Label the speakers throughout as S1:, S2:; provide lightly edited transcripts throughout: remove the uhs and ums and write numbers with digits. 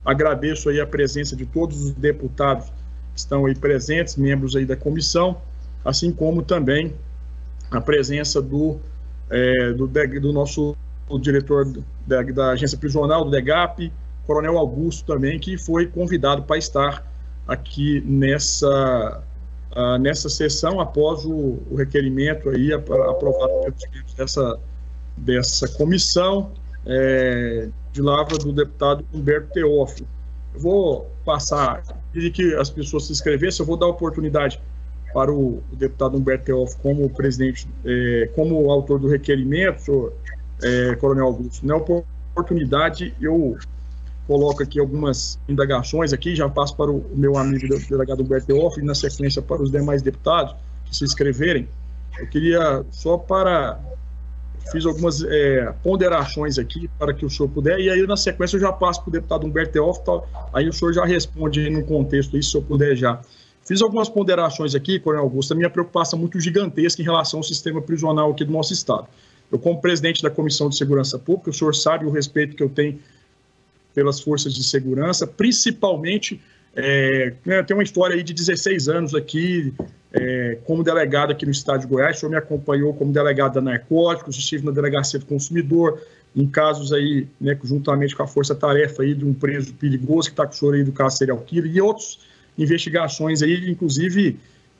S1: Agradeço aí a presença de todos os deputados que estão aí presentes, membros aí da comissão, assim como também a presença do nosso diretor da agência prisional, do DEGAP, Coronel Augusto também, que foi convidado para estar aqui nessa sessão após o requerimento aí aprovado pelos membros dessa comissão de lavra do deputado Humberto Teófilo. Eu vou passar, pedir que as pessoas se inscrevessem, eu vou dar oportunidade para o deputado Humberto Teófilo como presidente, como autor do requerimento, senhor Coronel Augusto. Na oportunidade, eu coloco aqui algumas indagações aqui, já passo para o meu amigo delegado Humberto Teófilo e na sequência para os demais deputados que se inscreverem. Eu queria fiz algumas ponderações aqui para que o senhor puder, e aí na sequência eu já passo para o deputado Humberto Teófilo, aí o senhor já responde aí no contexto, aí, se o senhor puder já. Fiz algumas ponderações aqui, Coronel Augusto, a minha preocupação muito gigantesca em relação ao sistema prisional aqui do nosso estado. Eu, como presidente da Comissão de Segurança Pública, o senhor sabe o respeito que eu tenho pelas forças de segurança, principalmente, tem uma história aí de 16 anos aqui, como delegado aqui no estado de Goiás. O senhor me acompanhou como delegado da Narcóticos, estive na Delegacia do Consumidor, em casos aí, juntamente com a força-tarefa aí de um preso perigoso que está com o senhor aí do caso serial killer, e outras investigações aí, inclusive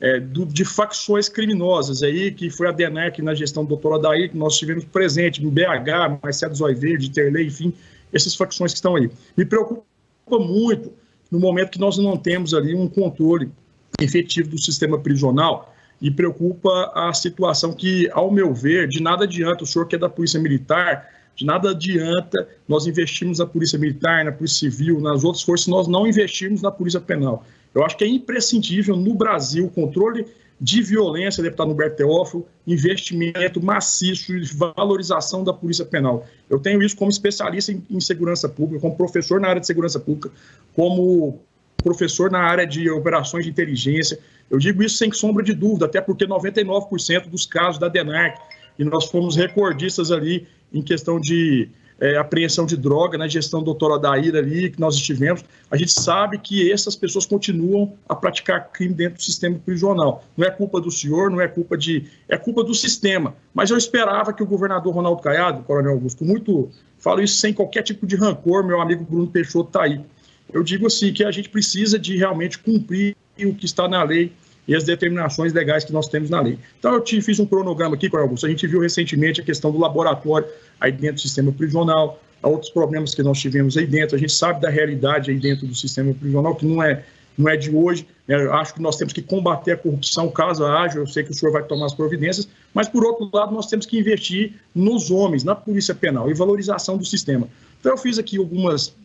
S1: de facções criminosas aí, que foi a DENARC na gestão do doutor Adair, que nós tivemos presente, no BH, Marcelo Zóio Verde, Terley, enfim, essas facções que estão aí. Me preocupa muito no momento que nós não temos ali um controle efetivo do sistema prisional, e preocupa a situação que, ao meu ver, de nada adianta, o senhor que é da Polícia Militar, de nada adianta nós investirmos na Polícia Militar, na Polícia Civil, nas outras forças, nós não investirmos na Polícia Penal. Eu acho que é imprescindível no Brasil o controle de violência, deputado Humberto Teófilo, investimento maciço e valorização da Polícia Penal. Eu tenho isso como especialista em segurança pública, como professor na área de segurança pública, como professor na área de operações de inteligência. Eu digo isso sem sombra de dúvida, até porque 99% dos casos da DENARC, e nós fomos recordistas ali em questão de apreensão de droga, na gestão do doutor Adair ali, que nós estivemos, a gente sabe que essas pessoas continuam a praticar crime dentro do sistema prisional. Não é culpa do senhor, não é culpa é culpa do sistema. Mas eu esperava que o governador Ronaldo Caiado, Coronel Augusto, falo isso sem qualquer tipo de rancor, meu amigo Bruno Peixoto está aí. Eu digo assim, que a gente precisa de realmente cumprir o que está na lei e as determinações legais que nós temos na lei. Então, eu fiz um cronograma aqui, Coronel Augusto. A gente viu recentemente a questão do laboratório aí dentro do sistema prisional, há outros problemas que nós tivemos aí dentro. A gente sabe da realidade aí dentro do sistema prisional, que não é de hoje. Eu acho que nós temos que combater a corrupção, caso haja. Eu sei que o senhor vai tomar as providências, mas, por outro lado, nós temos que investir nos homens, na Polícia Penal e valorização do sistema. Então, eu fiz aqui umas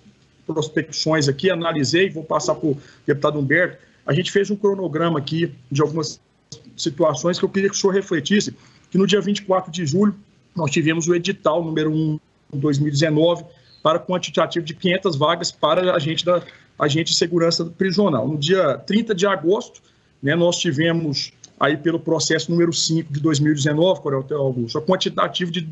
S1: prospecções aqui, analisei, vou passar para o deputado Humberto. A gente fez um cronograma aqui de algumas situações que eu queria que o senhor refletisse, que no dia 24 de julho nós tivemos o edital número 1 de 2019 para quantitativo de 500 vagas para agente de segurança prisional. No dia 30 de agosto, nós tivemos aí pelo processo número 5 de 2019, Coronel Augusto, a quantitativo de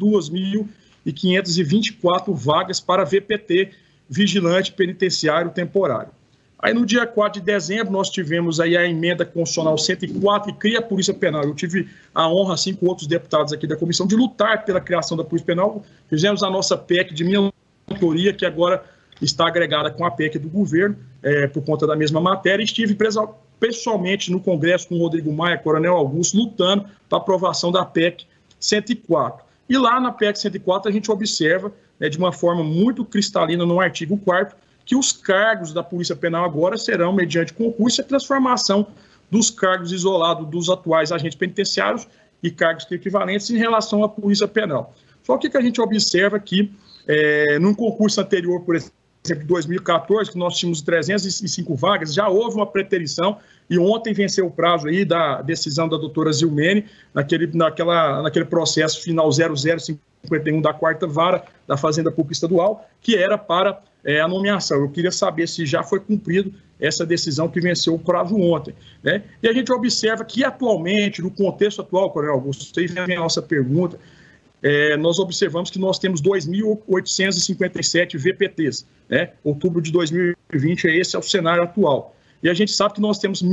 S1: 2.524 vagas para VPT, Vigilante Penitenciário Temporário. Aí no dia 4 de dezembro nós tivemos aí a emenda constitucional 104 que cria a Polícia Penal. Eu tive a honra, assim com outros deputados aqui da comissão, de lutar pela criação da Polícia Penal. Fizemos a nossa PEC de minha autoria, que agora está agregada com a PEC do governo, por conta da mesma matéria. Estive pessoalmente no Congresso com o Rodrigo Maia, Coronel Augusto, lutando para a aprovação da PEC 104. E lá na PEC 104 a gente observa, de uma forma muito cristalina no artigo 4º, que os cargos da Polícia Penal agora serão, mediante concurso, a transformação dos cargos isolados dos atuais agentes penitenciários e cargos equivalentes em relação à Polícia Penal. Só que a gente observa que, num concurso anterior, por exemplo, em 2014, que nós tínhamos 305 vagas, já houve uma preterição, e ontem venceu o prazo aí da decisão da doutora Zilmene, naquele processo final 0051 da 4ª Vara da Fazenda Pública Estadual, que era para a nomeação. Eu queria saber se já foi cumprido essa decisão que venceu o prazo ontem. E a gente observa que atualmente, no contexto atual, Coronel Augusto, vocês vêm a nossa pergunta, nós observamos que nós temos 2.857 VPTs, né? Outubro de 2020, esse é o cenário atual. E a gente sabe que nós temos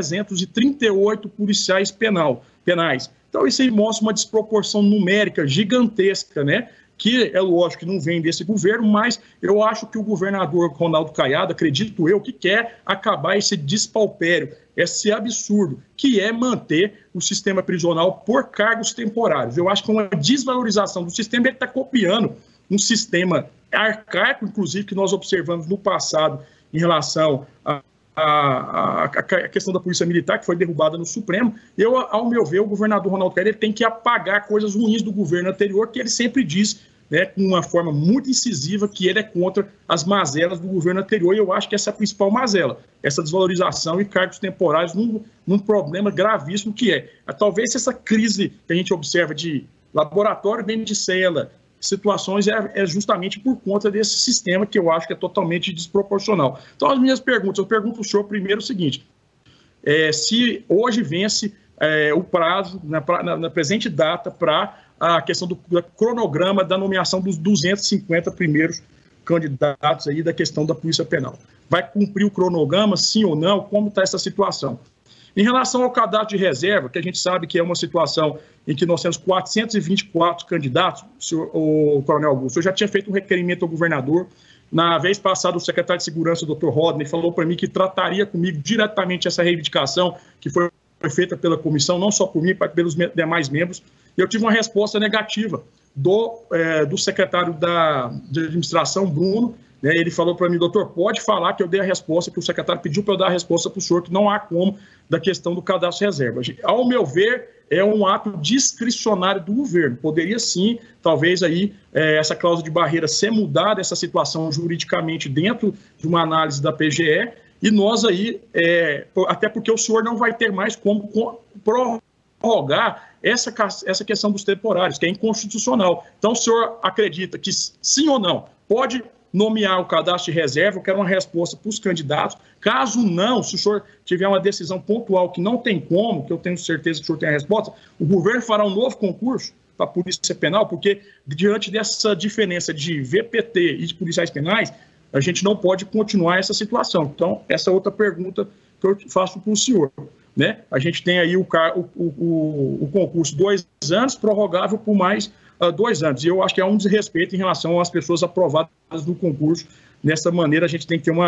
S1: 1.338 policiais penais. Então, isso aí mostra uma desproporção numérica gigantesca, né? Que é lógico que não vem desse governo, mas eu acho que o governador Ronaldo Caiado, acredito eu, que quer acabar esse despauperio, esse absurdo, que é manter o sistema prisional por cargos temporários. Eu acho que é uma desvalorização do sistema, ele está copiando um sistema arcaico, inclusive, que nós observamos no passado em relação a questão da Polícia Militar, que foi derrubada no Supremo. Ao meu ver, o governador Ronaldo Caiado tem que apagar coisas ruins do governo anterior, que ele sempre diz, né, com uma forma muito incisiva, que ele é contra as mazelas do governo anterior, e eu acho que essa é a principal mazela, essa desvalorização e cargos temporários num problema gravíssimo que é. Talvez essa crise que a gente observa de laboratório dentro de cela, situações é justamente por conta desse sistema que eu acho que é totalmente desproporcional. Então, as minhas perguntas, eu pergunto para o senhor primeiro o seguinte, se hoje vence o prazo, na presente data, para a questão do cronograma da nomeação dos 250 primeiros candidatos aí da questão da Polícia Penal. Vai cumprir o cronograma, sim ou não? Como está essa situação? Em relação ao cadastro de reserva, que a gente sabe que é uma situação em que nós temos 424 candidatos, o Coronel Augusto, eu já tinha feito um requerimento ao governador. Na vez passada, o secretário de Segurança, o Dr. Rodney, falou para mim que trataria comigo diretamente essa reivindicação que foi feita pela comissão, não só por mim, mas pelos demais membros. Eu tive uma resposta negativa do secretário de administração, Bruno, né? Ele falou para mim, doutor, pode falar que eu dei a resposta, que o secretário pediu para eu dar a resposta para o senhor, que não há como da questão do cadastro reserva. Ao meu ver, é um ato discricionário do governo. Poderia sim, talvez aí, essa cláusula de barreira ser mudada, essa situação juridicamente dentro de uma análise da PGE, e nós aí, até porque o senhor não vai ter mais como prorrogar essa questão dos temporários, que é inconstitucional. Então, o senhor acredita que sim ou não pode nomear o cadastro de reserva? Eu quero uma resposta para os candidatos. Caso não, se o senhor tiver uma decisão pontual que não tem como, que eu tenho certeza que o senhor tem a resposta, o governo fará um novo concurso para a Polícia Penal, porque diante dessa diferença de VPT e de policiais penais, a gente não pode continuar essa situação. Então, essa é outra pergunta que eu faço para o senhor, né? A gente tem aí o concurso 2 anos, prorrogável por mais 2 anos. E eu acho que é um desrespeito em relação às pessoas aprovadas no concurso. Dessa maneira, a gente tem que ter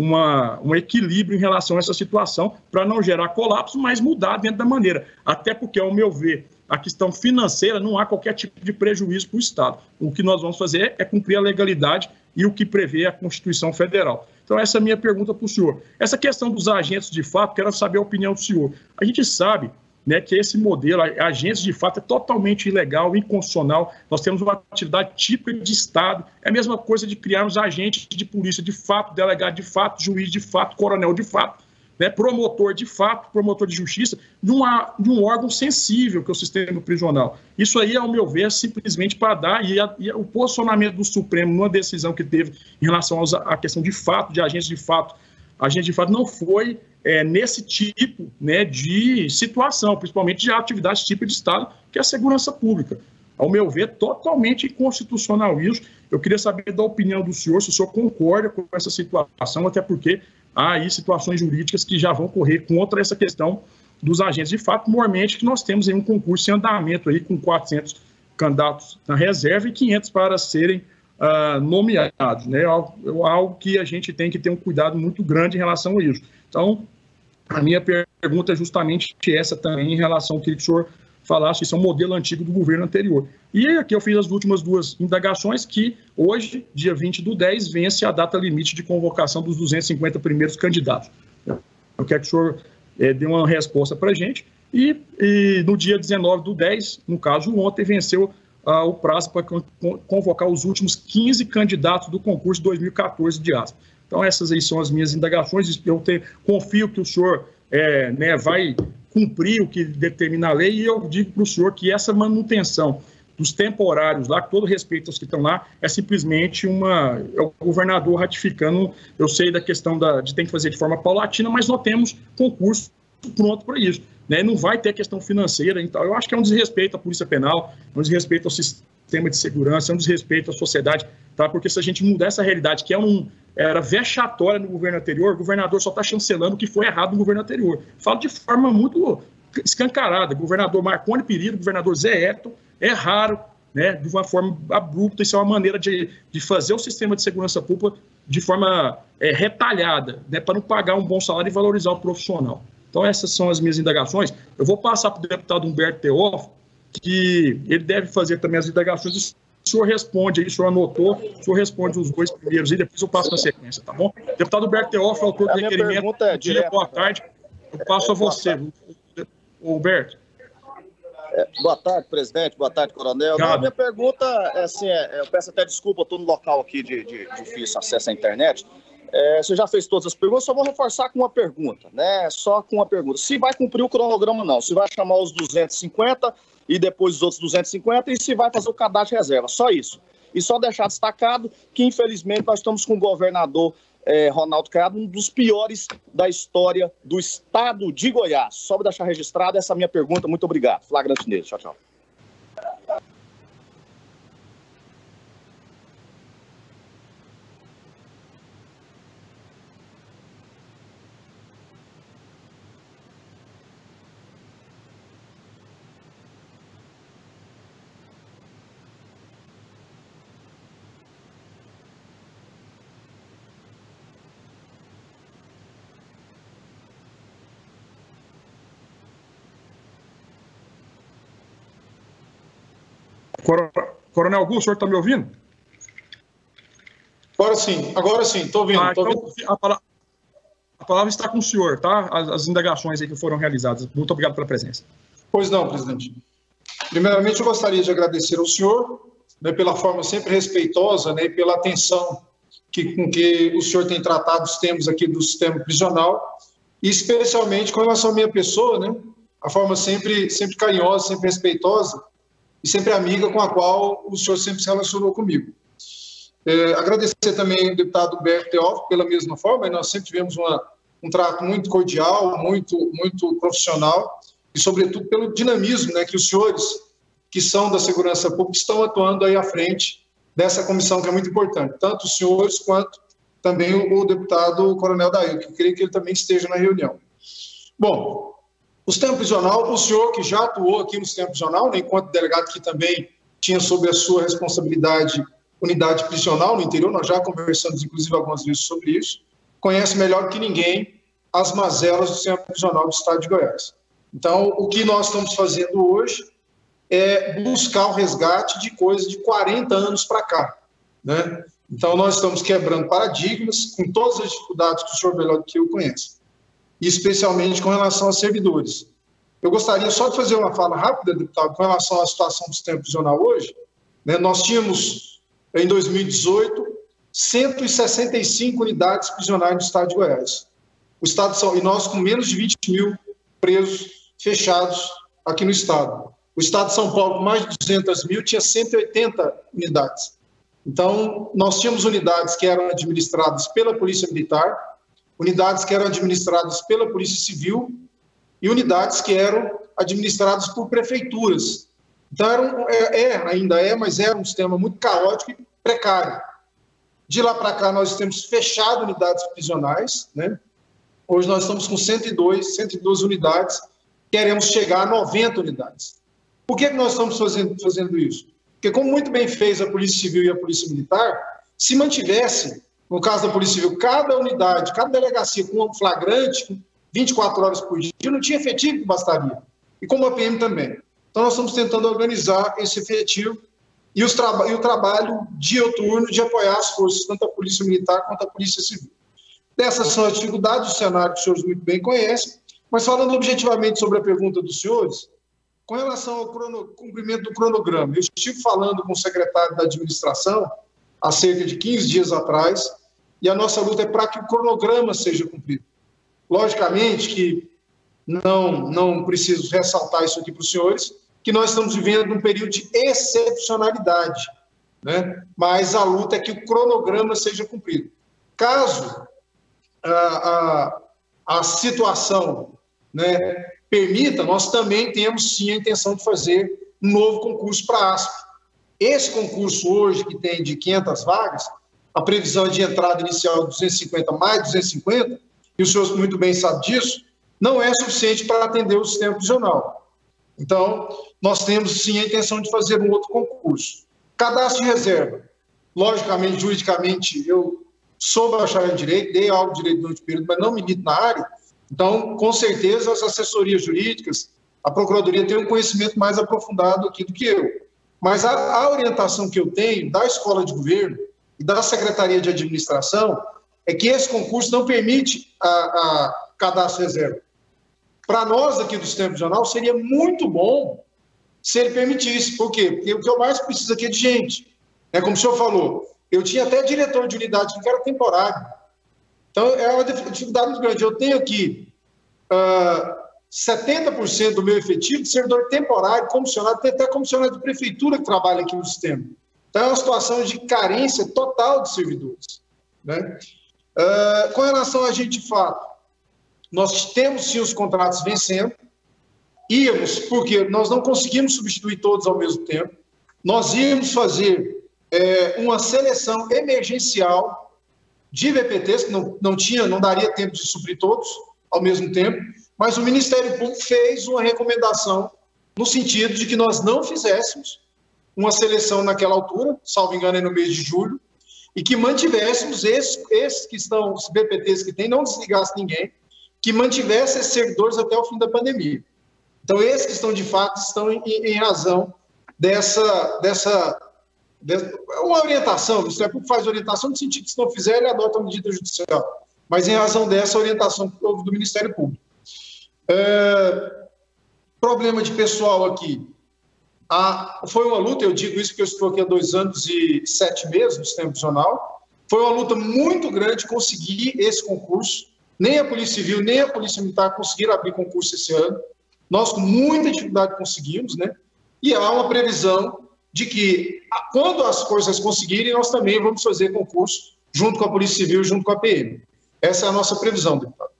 S1: um equilíbrio em relação a essa situação para não gerar colapso, mas mudar dentro da maneira. Até porque, ao meu ver, a questão financeira não há qualquer tipo de prejuízo para o Estado. O que nós vamos fazer é cumprir a legalidade e o que prevê a Constituição Federal. Então, essa é a minha pergunta para o senhor. Essa questão dos agentes de fato, quero saber a opinião do senhor. A gente sabe, né, que esse modelo, agentes de fato, é totalmente ilegal, inconstitucional. Nós temos uma atividade típica de Estado. É a mesma coisa de criarmos agentes de polícia de fato, delegado de fato, juiz de fato, coronel de fato, né, promotor de fato, promotor de justiça, de um órgão sensível, que é o sistema prisional. Isso aí, ao meu ver, simplesmente para dar, e o posicionamento do Supremo numa decisão que teve em relação à questão de fato, de agentes de fato não foi nesse tipo, né, de situação, principalmente de atividade típica de Estado, que é a segurança pública. Ao meu ver, totalmente inconstitucional isso. Eu queria saber da opinião do senhor, se o senhor concorda com essa situação, até porque há aí situações jurídicas que já vão correr contra essa questão dos agentes de fato, mormente que nós temos aí um concurso em andamento aí com 400 candidatos na reserva e 500 para serem nomeados, né? Algo que a gente tem que ter um cuidado muito grande em relação a isso. Então, a minha pergunta é justamente essa também em relação ao que o senhor falasse, isso é um modelo antigo do governo anterior. E aqui eu fiz as últimas 2 indagações, que hoje, dia 20/10, vence a data limite de convocação dos 250 primeiros candidatos. Eu quero que o senhor dê uma resposta para a gente. E no dia 19/10, no caso ontem, venceu o prazo para convocar os últimos 15 candidatos do concurso 2014 de ASP. Então, essas aí são as minhas indagações. Eu confio que o senhor vai cumprir o que determina a lei, e eu digo para o senhor que essa manutenção dos temporários lá, com todo respeito aos que estão lá, é simplesmente o governador ratificando. Eu sei da questão de ter que fazer de forma paulatina, mas nós temos concurso pronto para isso. né? Não vai ter questão financeira. Então, eu acho que é um desrespeito à Polícia Penal, é um desrespeito ao sistema de segurança, é um desrespeito à sociedade, tá? Porque se a gente mudar essa realidade, que era vexatória no governo anterior, o governador só está chancelando o que foi errado no governo anterior. Falo de forma muito escancarada. Governador Marconi Perillo, governador Zé Hector, erraram, né, de uma forma abrupta. Isso é uma maneira de fazer o sistema de segurança pública de forma retalhada, né, para não pagar um bom salário e valorizar o profissional. Então, essas são as minhas indagações. Eu vou passar para o deputado Humberto Teófilo, que ele deve fazer também as indagações. O senhor responde aí, o senhor anotou, o senhor responde os dois primeiros e depois eu passo na sequência, tá bom? Deputado Humberto Teófilo, autor do requerimento. Bom dia, boa tarde. Eu passo a você, Humberto.
S2: Boa tarde, presidente. Boa tarde, coronel. A minha pergunta é assim, eu peço até desculpa, eu estou no local aqui de difícil acesso à internet. Você já fez todas as perguntas, só vou reforçar com uma pergunta, né? Só com uma pergunta. Se vai cumprir o cronograma ou não, se vai chamar os 250 e depois os outros 250 e se vai fazer o cadastro de reserva, só isso. E só deixar destacado que, infelizmente, nós estamos com o governador Ronaldo Caiado, um dos piores da história do estado de Goiás. Só para deixar registrado essa minha pergunta. Muito obrigado. Flagrante nele. Tchau, tchau.
S1: Coronel Augusto, o senhor está me ouvindo?
S3: Agora sim, estou ouvindo.
S1: Então, a palavra está com o senhor, tá? As indagações aí que foram realizadas. Muito obrigado pela presença.
S3: Pois não, presidente. Primeiramente, eu gostaria de agradecer ao senhor, né, pela forma sempre respeitosa, né, e pela atenção com que o senhor tem tratado os temas aqui do sistema prisional, e especialmente com relação à minha pessoa, né, a forma sempre carinhosa, sempre respeitosa, e sempre amiga com a qual o senhor sempre se relacionou comigo. Agradecer também ao deputado Humberto Teófilo pela mesma forma, e nós sempre tivemos um trato muito cordial, muito profissional, e sobretudo pelo dinamismo, né, que os senhores que são da segurança pública estão atuando aí à frente dessa comissão que é muito importante, tanto os senhores quanto também o deputado Coronel Dail, que eu creio que ele também esteja na reunião. Bom, o sistema prisional, o senhor que já atuou aqui no sistema prisional, né, enquanto delegado que também tinha sob a sua responsabilidade unidade prisional no interior, nós já conversamos inclusive algumas vezes sobre isso, conhece melhor que ninguém as mazelas do sistema prisional do estado de Goiás. Então, o que nós estamos fazendo hoje é buscar o resgate de coisas de 40 anos para cá, né? Então, nós estamos quebrando paradigmas com todas as dificuldades que o senhor melhor do que eu conhece, e especialmente com relação a servidores. Eu gostaria só de fazer uma fala rápida, deputado, com relação à situação do sistema prisional hoje, né? Nós tínhamos, em 2018, 165 unidades prisionais no estado de Goiás. O estado e nós com menos de 20 mil presos fechados aqui no estado. O estado de São Paulo, com mais de 200 mil, tinha 180 unidades. Então, nós tínhamos unidades que eram administradas pela Polícia Militar, unidades que eram administradas pela Polícia Civil e unidades que eram administradas por prefeituras. Então, ainda é, mas era um sistema muito caótico e precário. De lá para cá, nós temos fechado unidades prisionais, né? Hoje nós estamos com 102 unidades, queremos chegar a 90 unidades. Por que nós estamos fazendo isso? Porque, como muito bem fez a Polícia Civil e a Polícia Militar, se mantivesse, no caso da Polícia Civil, cada unidade, cada delegacia com um flagrante, 24 horas por dia, não tinha efetivo que bastaria. E como a PM também. Então, nós estamos tentando organizar esse efetivo e o trabalho dioturno de apoiar as forças, tanto a Polícia Militar quanto a Polícia Civil. Essas são as dificuldades do cenário que os senhores muito bem conhecem, mas falando objetivamente sobre a pergunta dos senhores, com relação ao cumprimento do cronograma, eu estive falando com o secretário da administração há cerca de 15 dias atrás, e a nossa luta é para que o cronograma seja cumprido. Logicamente que não preciso ressaltar isso aqui para os senhores, que nós estamos vivendo um período de excepcionalidade, né? Mas a luta é que o cronograma seja cumprido. Caso a situação, né, permita, nós também temos sim a intenção de fazer um novo concurso para a ASP. Esse concurso hoje, que tem de 500 vagas, a previsão de entrada inicial de 250 mais 250, e o senhor muito bem sabe disso, não é suficiente para atender o sistema prisional. Então, nós temos sim a intenção de fazer um outro concurso. Cadastro de reserva. Logicamente, juridicamente, eu sou bacharel em Direito, dei aula de Direito durante o período, mas não milito na área. Então, com certeza, as assessorias jurídicas, a Procuradoria tem um conhecimento mais aprofundado aqui do que eu. Mas a orientação que eu tenho da Escola de Governo e da Secretaria de Administração é que esse concurso não permite a cadastro de reserva. Para nós aqui do sistema prisional, seria muito bom se ele permitisse. Por quê? Porque o que eu mais preciso aqui é de gente. Como o senhor falou, eu tinha até diretor de unidade que era temporário. Então, é uma dificuldade muito grande. Eu tenho aqui 70% do meu efetivo de servidor temporário, comissionado, tem até comissionado de prefeitura que trabalha aqui no sistema. Então, é uma situação de carência total de servidores. Né? Com relação a agente de fato, nós temos sim os contratos vencendo, íamos, porque nós não conseguimos substituir todos ao mesmo tempo, nós íamos fazer uma seleção emergencial de VPTs, que não daria tempo de suprir todos ao mesmo tempo, mas o Ministério Público fez uma recomendação no sentido de que nós não fizéssemos uma seleção naquela altura, salvo engano, no mês de julho, e que mantivéssemos esses que estão, os VPTs que tem, não desligasse ninguém, que mantivesse esses servidores até o fim da pandemia. Então, esses que estão, de fato, estão em razão dessa uma orientação, o Ministério Público faz orientação no sentido que, se não fizer, ele adota a medida judicial, mas em razão dessa orientação que houve do Ministério Público. Problema de pessoal aqui. Foi uma luta, eu digo isso porque eu estou aqui há 2 anos e 7 meses no sistema prisional, foi uma luta muito grande conseguir esse concurso. Nem a Polícia Civil, nem a Polícia Militar conseguiram abrir concurso esse ano. Nós, com muita dificuldade, conseguimos, né? E há uma previsão de que, quando as forças conseguirem, nós também vamos fazer concurso junto com a Polícia Civil, junto com a PM. Essa é a nossa previsão, deputado.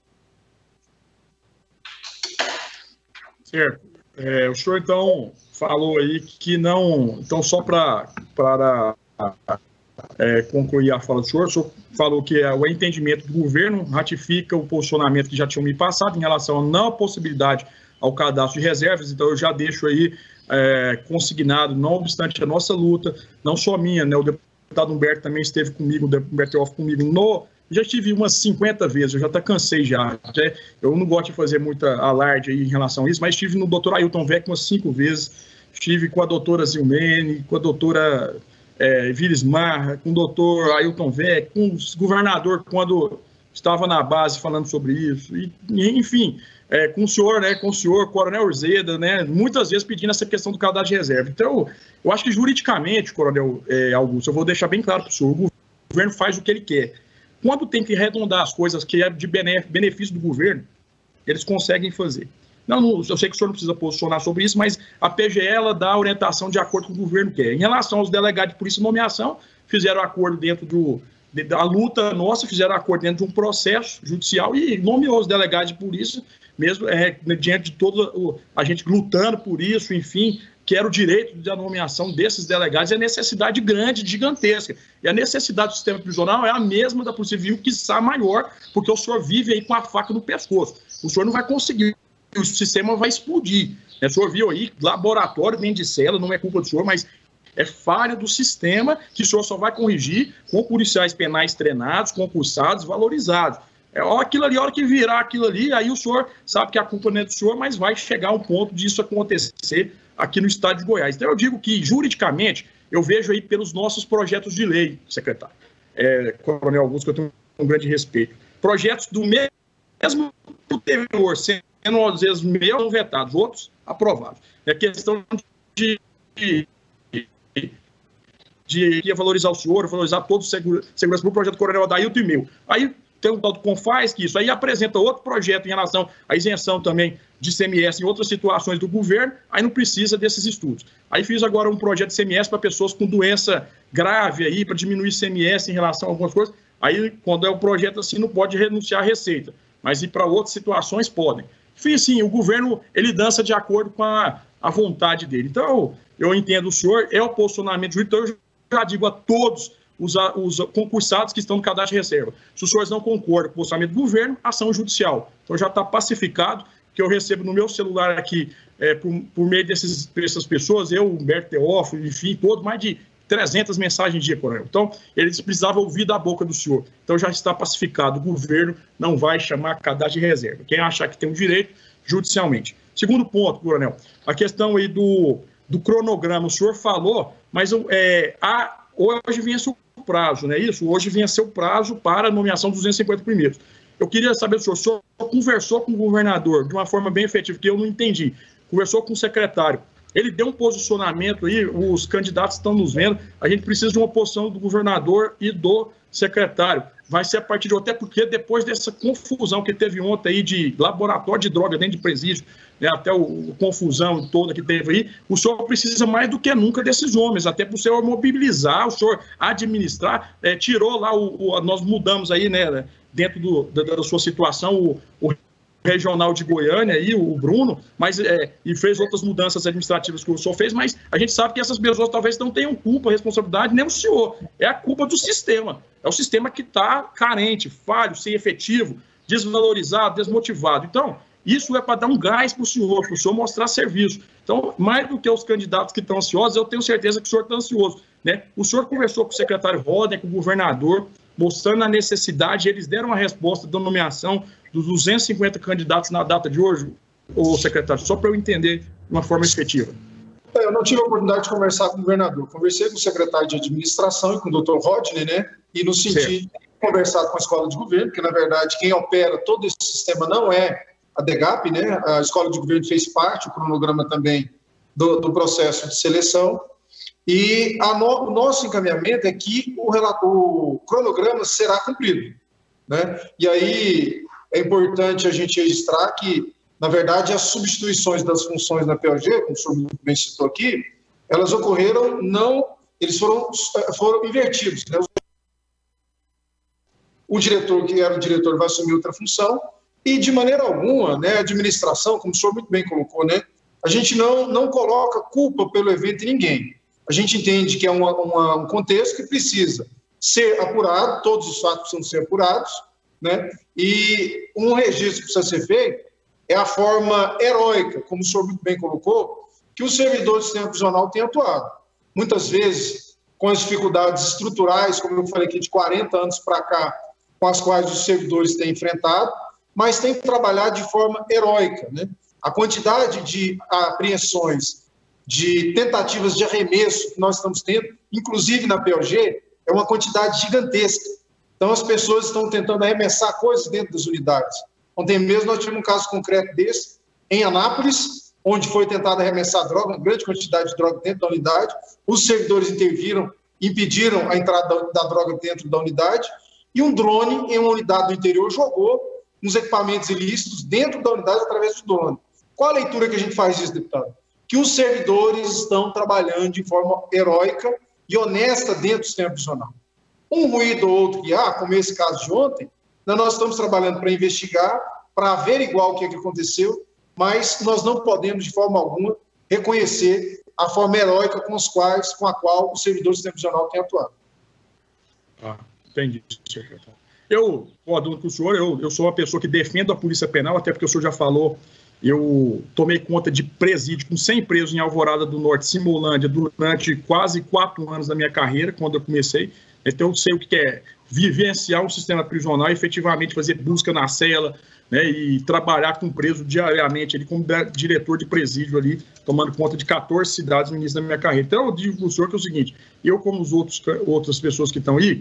S1: Certo. O senhor, então, falou aí que não... Então, só para concluir a fala do senhor, o senhor falou que o entendimento do governo ratifica o posicionamento que já tinham me passado em relação à não possibilidade ao cadastro de reservas. Então, eu já deixo aí consignado, não obstante a nossa luta, não só minha, né? O deputado Humberto também esteve comigo, o Humberto Teófilo comigo, já estive umas 50 vezes, eu já até cansei já. Eu não gosto de fazer muita alarde aí em relação a isso, mas estive no doutor Ailton Vec umas 5 vezes, estive com a doutora Zilmene, com a doutora Vilismar, com o doutor Ailton Vec, com o governador quando estava na base falando sobre isso, e enfim, com o senhor, né, com o senhor Coronel Urzeda, né, muitas vezes pedindo essa questão do cadastro de reserva. Então, eu acho que juridicamente, Coronel Augusto, eu vou deixar bem claro para o senhor, o governo faz o que ele quer. Quando tem que arredondar as coisas que é de benefício do governo, eles conseguem fazer. Não, eu sei que o senhor não precisa posicionar sobre isso, mas a PGE ela dá a orientação de acordo com o que o governo quer. Em relação aos delegados de polícia e nomeação, fizeram acordo dentro da luta nossa, fizeram acordo dentro de um processo judicial e nomeou os delegados de polícia, mesmo diante de toda a gente lutando por isso, enfim, que era o direito da nomeação desses delegados, e a necessidade grande, gigantesca. E a necessidade do sistema prisional é a mesma da Polícia Civil, quiçá maior, porque o senhor vive aí com a faca no pescoço. O senhor não vai conseguir, o sistema vai explodir. O senhor viu aí, laboratório dentro de cela, não é culpa do senhor, mas é falha do sistema que o senhor só vai corrigir com policiais penais treinados, concursados, valorizados. Aquilo ali, a hora que virar aquilo ali, aí o senhor sabe que a culpa não é do senhor, mas vai chegar um ponto disso acontecer aqui no estado de Goiás. Então eu digo que, juridicamente, eu vejo aí pelos nossos projetos de lei, secretário, Coronel Augusto, que eu tenho um grande respeito, projetos do mesmo teor, sendo às vezes meio vetados, outros aprovados. É questão de valorizar o senhor, valorizar todos os segurança do projeto Coronel Adailton e meu. Aí tem um tal do Confaz, que isso aí apresenta outro projeto em relação à isenção também de ICMS em outras situações do governo, aí não precisa desses estudos. Aí fiz agora um projeto de ICMS para pessoas com doença grave aí, para diminuir ICMS em relação a algumas coisas. Aí, quando é um projeto assim, não pode renunciar à receita, mas ir para outras situações podem. Enfim, sim, o governo, ele dança de acordo com a vontade dele. Então, eu entendo o senhor, é o posicionamento jurídico, então eu já digo a todos os concursados que estão no cadastro de reserva. Se os senhores não concordam com o posicionamento do governo, ação judicial. Então, já está pacificado, que eu recebo no meu celular aqui, por meio dessas pessoas, eu, Humberto Teófilo, enfim, todo, mais de 300 mensagens dia, coronel. Então, eles precisavam ouvir da boca do senhor. Então, já está pacificado. O governo não vai chamar cadastro de reserva. Quem achar que tem um direito, judicialmente. Segundo ponto, coronel, a questão aí do cronograma. O senhor falou, mas hoje vence o prazo, não é isso? Hoje venceu o prazo para a nomeação dos 250 primeiros. Eu queria saber do senhor, o senhor conversou com o governador de uma forma bem efetiva, que eu não entendi. Conversou com o secretário. Ele deu um posicionamento aí, os candidatos estão nos vendo, a gente precisa de uma oposição do governador e do secretário. Vai ser a partir de até porque depois dessa confusão que teve ontem aí de laboratório de droga dentro de presídio, né, até a confusão toda que teve aí, o senhor precisa mais do que nunca desses homens, até para o senhor mobilizar, o senhor administrar, tirou lá, nós mudamos aí, né, dentro da sua situação, o regional de Goiânia, aí, o Bruno, mas, e fez outras mudanças administrativas que o senhor fez, mas a gente sabe que essas pessoas talvez não tenham culpa, responsabilidade, nem o senhor. É a culpa do sistema. É o sistema que está carente, falho, sem efetivo, desvalorizado, desmotivado. Então, isso é para dar um gás para o senhor mostrar serviço. Então, mais do que os candidatos que estão ansiosos, eu tenho certeza que o senhor está ansioso, né? O senhor conversou com o secretário Roden, com o governador, mostrando a necessidade, eles deram a resposta da nomeação dos 250 candidatos na data de hoje, ô secretário, só para eu entender de uma forma efetiva.
S3: Eu não tive a oportunidade de conversar com o governador. Conversei com o secretário de administração e com o doutor Rodney, né? E no sentido de conversar com a escola de governo, porque, na verdade, quem opera todo esse sistema não é a DEGAP, né? A escola de governo fez parte, o cronograma também, do processo de seleção. E o nosso encaminhamento é que o cronograma será cumprido, né? E aí é importante a gente registrar que, na verdade, as substituições das funções na POG, como o senhor muito bem citou aqui, elas ocorreram, eles foram invertidos, né? O diretor, que era o diretor, vai assumir outra função, e de maneira alguma, né, a administração, como o senhor muito bem colocou, né, a gente não coloca culpa pelo evento em ninguém. A gente entende que é um contexto que precisa ser apurado, todos os fatos precisam ser apurados, né, e um registro que precisa ser feito é a forma heróica, como o senhor muito bem colocou, que os servidores do sistema prisional têm atuado. Muitas vezes, com as dificuldades estruturais, como eu falei aqui, de 40 anos para cá, com as quais os servidores têm enfrentado, mas têm trabalhado de forma heróica, né? A quantidade de apreensões, de tentativas de arremesso que nós estamos tendo, inclusive na POG, é uma quantidade gigantesca. Então, as pessoas estão tentando arremessar coisas dentro das unidades. Ontem mesmo nós tivemos um caso concreto desse, em Anápolis, onde foi tentado arremessar droga, uma grande quantidade de droga dentro da unidade. Os servidores interviram, impediram a entrada da droga dentro da unidade, e um drone em uma unidade do interior jogou uns equipamentos ilícitos dentro da unidade através do drone. Qual a leitura que a gente faz disso, deputado? Que os servidores estão trabalhando de forma heróica e honesta dentro do sistema prisional. Um ruído ou outro que há, como esse caso de ontem, nós estamos trabalhando para investigar, para averiguar o que aconteceu, mas nós não podemos, de forma alguma, reconhecer a forma heróica com a qual os servidores do sistema prisional têm atuado.
S1: Entendi, secretário. Eu concordo com o senhor, eu sou uma pessoa que defendo a Polícia Penal, até porque o senhor já falou, eu tomei conta de presídio com 100 presos em Alvorada do Norte, Simolândia, durante quase 4 anos da minha carreira, quando eu comecei. Então, eu sei o que é vivenciar um sistema prisional, efetivamente fazer busca na cela, né, e trabalhar com preso diariamente, ali, como diretor de presídio ali, tomando conta de 14 cidades no início da minha carreira. Então, eu digo para o senhor que é o seguinte, eu, como outras pessoas que estão aí,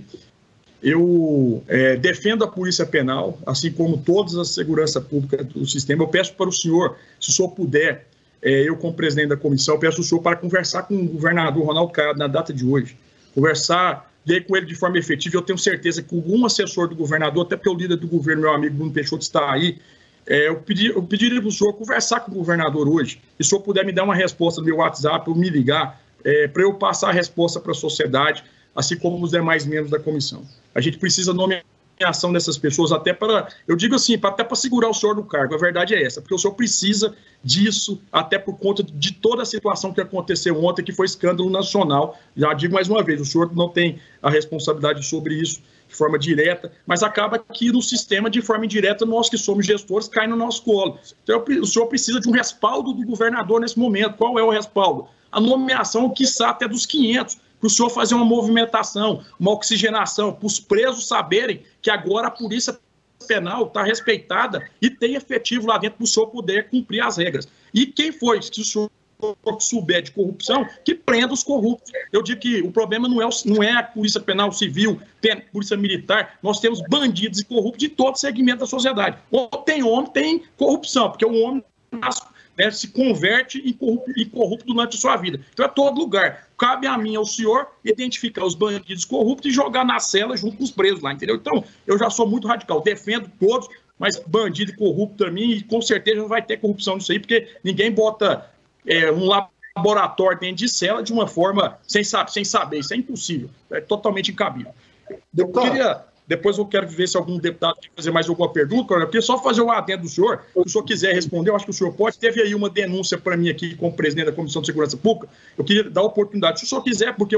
S1: eu defendo a Polícia Penal, assim como todas as segurança pública do sistema. Eu peço para o senhor, se o senhor puder, eu como presidente da comissão, eu peço ao senhor para conversar com o governador Ronaldo Caiado na data de hoje, conversar com ele de forma efetiva. Eu tenho certeza que algum assessor do governador, até porque o líder do governo, meu amigo Bruno Peixoto, está aí, eu pediria para o senhor conversar com o governador hoje, e se o senhor puder me dar uma resposta no meu WhatsApp, ou me ligar, para eu passar a resposta para a sociedade, assim como os demais membros da comissão. A gente precisa nomear nomeação dessas pessoas, até para, eu digo assim, até para segurar o senhor no cargo, a verdade é essa, porque o senhor precisa disso, até por conta de toda a situação que aconteceu ontem, que foi escândalo nacional. Já digo mais uma vez, o senhor não tem a responsabilidade sobre isso de forma direta, mas acaba que no sistema, de forma indireta, nós que somos gestores, cai no nosso colo. Então, o senhor precisa de um respaldo do governador nesse momento. Qual é o respaldo? A nomeação, quiçá, até dos 500, para o senhor fazer uma movimentação, uma oxigenação, para os presos saberem que agora a Polícia Penal está respeitada e tem efetivo lá dentro para o senhor poder cumprir as regras. E quem foi que o senhor souber de corrupção, que prenda os corruptos. Eu digo que o problema não é a Polícia Penal Civil, Polícia Militar, nós temos bandidos e corruptos de todo segmento da sociedade. Ou tem homem, tem corrupção, porque o homem se converte em corrupto durante a sua vida. Então é todo lugar. Cabe a mim, ao senhor, identificar os bandidos corruptos e jogar na cela junto com os presos lá, entendeu? Então, eu já sou muito radical, defendo todos, mas bandido e corrupto também, e com certeza não vai ter corrupção nisso aí, porque ninguém bota um laboratório dentro de cela de uma forma sem saber, isso é impossível, é totalmente incabível. Depois eu quero ver se algum deputado quer fazer mais alguma pergunta, eu queria só fazer um adendo do senhor, se o senhor quiser responder, eu acho que o senhor pode. Teve aí uma denúncia para mim aqui como presidente da Comissão de Segurança Pública, eu queria dar a oportunidade, se o senhor quiser, porque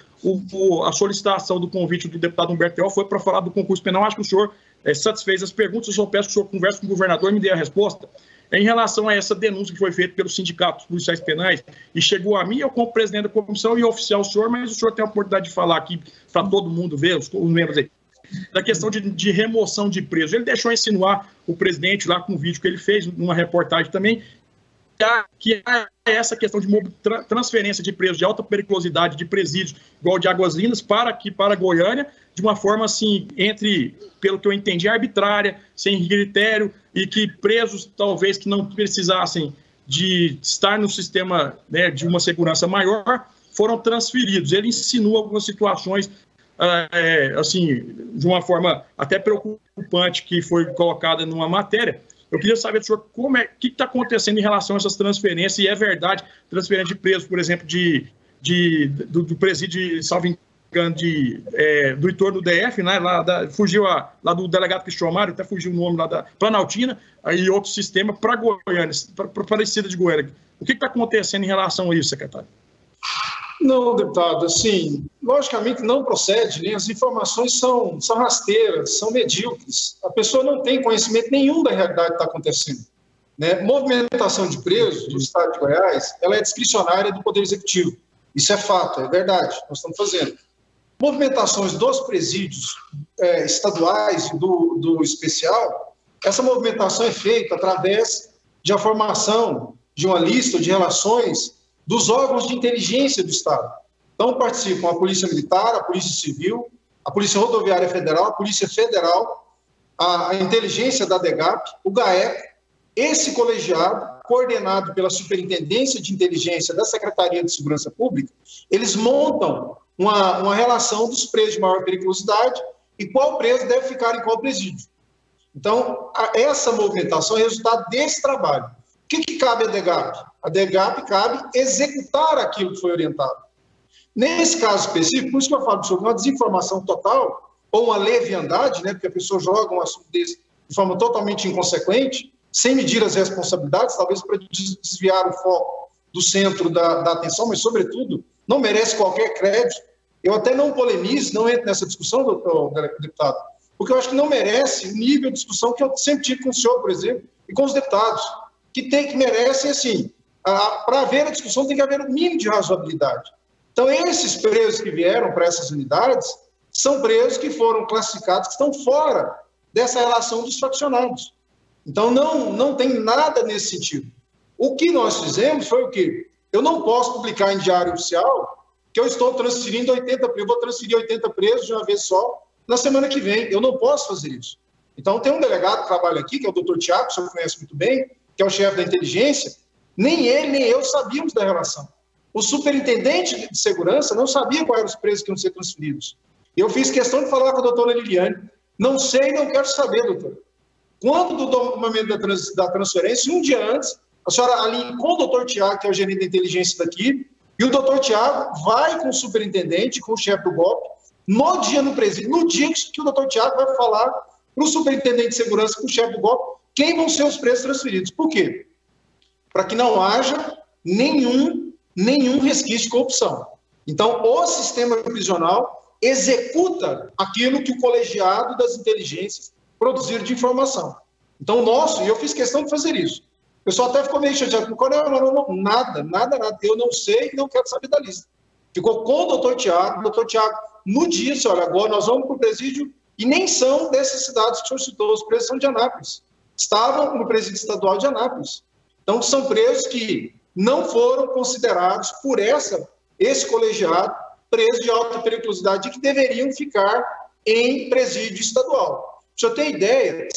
S1: a solicitação do convite do deputado Humberto Teó foi para falar do concurso penal, acho que o senhor satisfez as perguntas, eu só peço que o senhor converse com o governador e me dê a resposta. Em relação a essa denúncia que foi feita pelos sindicatos policiais penais e chegou a mim, eu como presidente da comissão e oficial o senhor, mas o senhor tem a oportunidade de falar aqui para todo mundo ver, os membros aí, da questão de remoção de presos. Ele deixou insinuar o presidente lá com o vídeo que ele fez, numa reportagem também, que há essa questão de transferência de presos de alta periculosidade de presídios, igual de Águas Lindas, para aqui, para Goiânia, de uma forma assim, pelo que eu entendi, arbitrária, sem critério, e que presos, talvez, que não precisassem de estar no sistema, né, de uma segurança maior, foram transferidos. Ele insinua algumas situações, assim, de uma forma até preocupante, que foi colocada numa matéria. Eu queria saber do senhor o que está acontecendo em relação a essas transferências, e é verdade, transferência de presos, por exemplo, do presídio, salvo engano, do entorno do DF, né, fugiu lá do delegado Cristian Mário, até fugiu o nome lá da Planaltina, aí outro sistema para Goiânia, para Aparecida de Goiânia. O que está acontecendo em relação a isso, secretário?
S3: Não, deputado, assim, logicamente não procede, né? As informações são rasteiras, são medíocres. A pessoa não tem conhecimento nenhum da realidade que está acontecendo, né? Movimentação de presos do Estado de Goiás, ela é discricionária do Poder Executivo. Isso é fato, é verdade, nós estamos fazendo. Movimentações dos presídios estaduais e do especial, essa movimentação é feita através de a formação de uma lista de relações dos órgãos de inteligência do Estado. Então, participam a Polícia Militar, a Polícia Civil, a Polícia Rodoviária Federal, a Polícia Federal, a inteligência da DEGAP, o GAEP, esse colegiado, coordenado pela Superintendência de Inteligência da Secretaria de Segurança Pública, eles montam uma relação dos presos de maior periculosidade e qual preso deve ficar em qual presídio. Então, essa movimentação é resultado desse trabalho. O que cabe à DEGAP? A DEGAP cabe executar aquilo que foi orientado. Nesse caso específico, por isso que eu falo sobre uma desinformação total, ou uma leviandade, né, porque a pessoa joga um assunto desse de forma totalmente inconsequente, sem medir as responsabilidades, talvez para desviar o foco do centro da atenção, mas, sobretudo, não merece qualquer crédito. Eu até não polemizo, não entro nessa discussão, doutor deputado, porque eu acho que não merece o nível de discussão que eu sempre tive com o senhor, por exemplo, e com os deputados, que merecem, assim, para haver a discussão tem que haver um mínimo de razoabilidade. Então, esses presos que vieram para essas unidades são presos que foram classificados, que estão fora dessa relação dos faccionados. Então, não tem nada nesse sentido. O que nós fizemos foi o quê? Eu não posso publicar em diário oficial que eu estou transferindo 80 presos, eu vou transferir 80 presos de uma vez só na semana que vem. Eu não posso fazer isso. Então, tem um delegado que trabalha aqui, que é o doutor Tiago, que o senhor conhece muito bem, que é o chefe da inteligência. Nem ele, nem eu sabíamos da relação. O superintendente de segurança não sabia quais eram os presos que iam ser transferidos. Eu fiz questão de falar com a doutora Liliane. Não sei, não quero saber, doutor. Quando do momento da transferência, um dia antes, a senhora ali com o doutor Tiago, que é o gerente da inteligência daqui, e o doutor Tiago vai com o superintendente, com o chefe do golpe, no dia no presídio, no dia que o doutor Tiago vai falar para o superintendente de segurança, para o chefe do GOP, quem vão ser os presos transferidos. Por quê? Para que não haja nenhum resquício de corrupção. Então, o sistema prisional executa aquilo que o colegiado das inteligências produziram de informação. Então, e eu fiz questão de fazer isso. O pessoal até ficou meio chateado, não, nada, eu não sei e não quero saber da lista. Ficou com o doutor Tiago, no dia, disse, olha, agora nós vamos para o presídio, e nem são dessas cidades que o senhor citou, os presos são de Anápolis. Estavam no presídio estadual de Anápolis. Então, são presos que não foram considerados por esse colegiado presos de alta periculosidade que deveriam ficar em presídio estadual. Para o senhor ter ideia,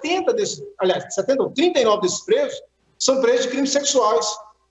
S3: 39 desses presos são presos de crimes sexuais.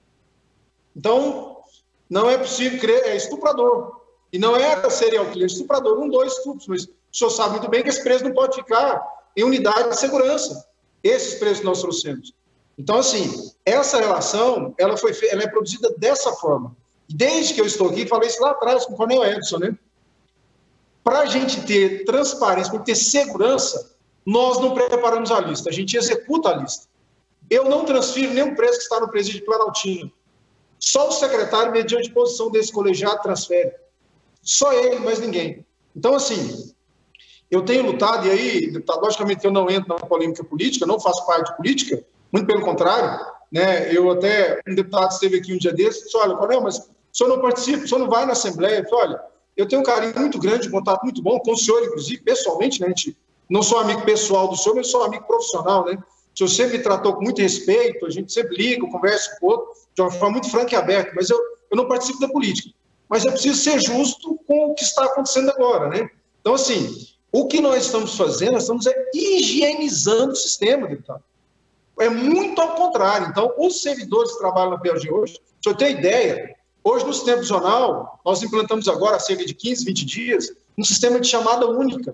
S3: Então, não é possível crer, é estuprador. E não é serial killer, estuprador, 1, 2 estupros, mas o senhor sabe muito bem que esse preso não pode ficar em unidade de segurança. Esses presos que nós trouxemos. Então, assim, essa relação, ela é produzida dessa forma. Desde que eu estou aqui, falei isso lá atrás com o Coronel Edson, né? Para a gente ter transparência, para ter segurança, nós não preparamos a lista, a gente executa a lista. Eu não transfiro nenhum preso que está no presídio Planaltino. Só o secretário, mediante posição desse colegiado, transfere. Só ele, mais ninguém. Então, assim, eu tenho lutado, e aí, logicamente que eu não entro na polêmica política, não faço parte de política, muito pelo contrário, né? Um deputado esteve aqui um dia desses, disse, olha, Coronel, mas o senhor não participa, o senhor não vai na Assembleia? Eu falei, olha, eu tenho um carinho muito grande, um contato muito bom com o senhor, inclusive, pessoalmente, né? Não sou amigo pessoal do senhor, mas sou amigo profissional, né? O senhor sempre me tratou com muito respeito, a gente sempre liga, conversa com o outro, de uma forma muito franca e aberta, mas eu não participo da política. Mas é preciso ser justo com o que está acontecendo agora, né? Então, assim, o que nós estamos fazendo, nós estamos higienizando o sistema, deputado. É muito ao contrário. Então, os servidores que trabalham na PLG hoje, se eu ter ideia, hoje no sistema prisional, nós implantamos agora, há cerca de 15, 20 dias, um sistema de chamada única.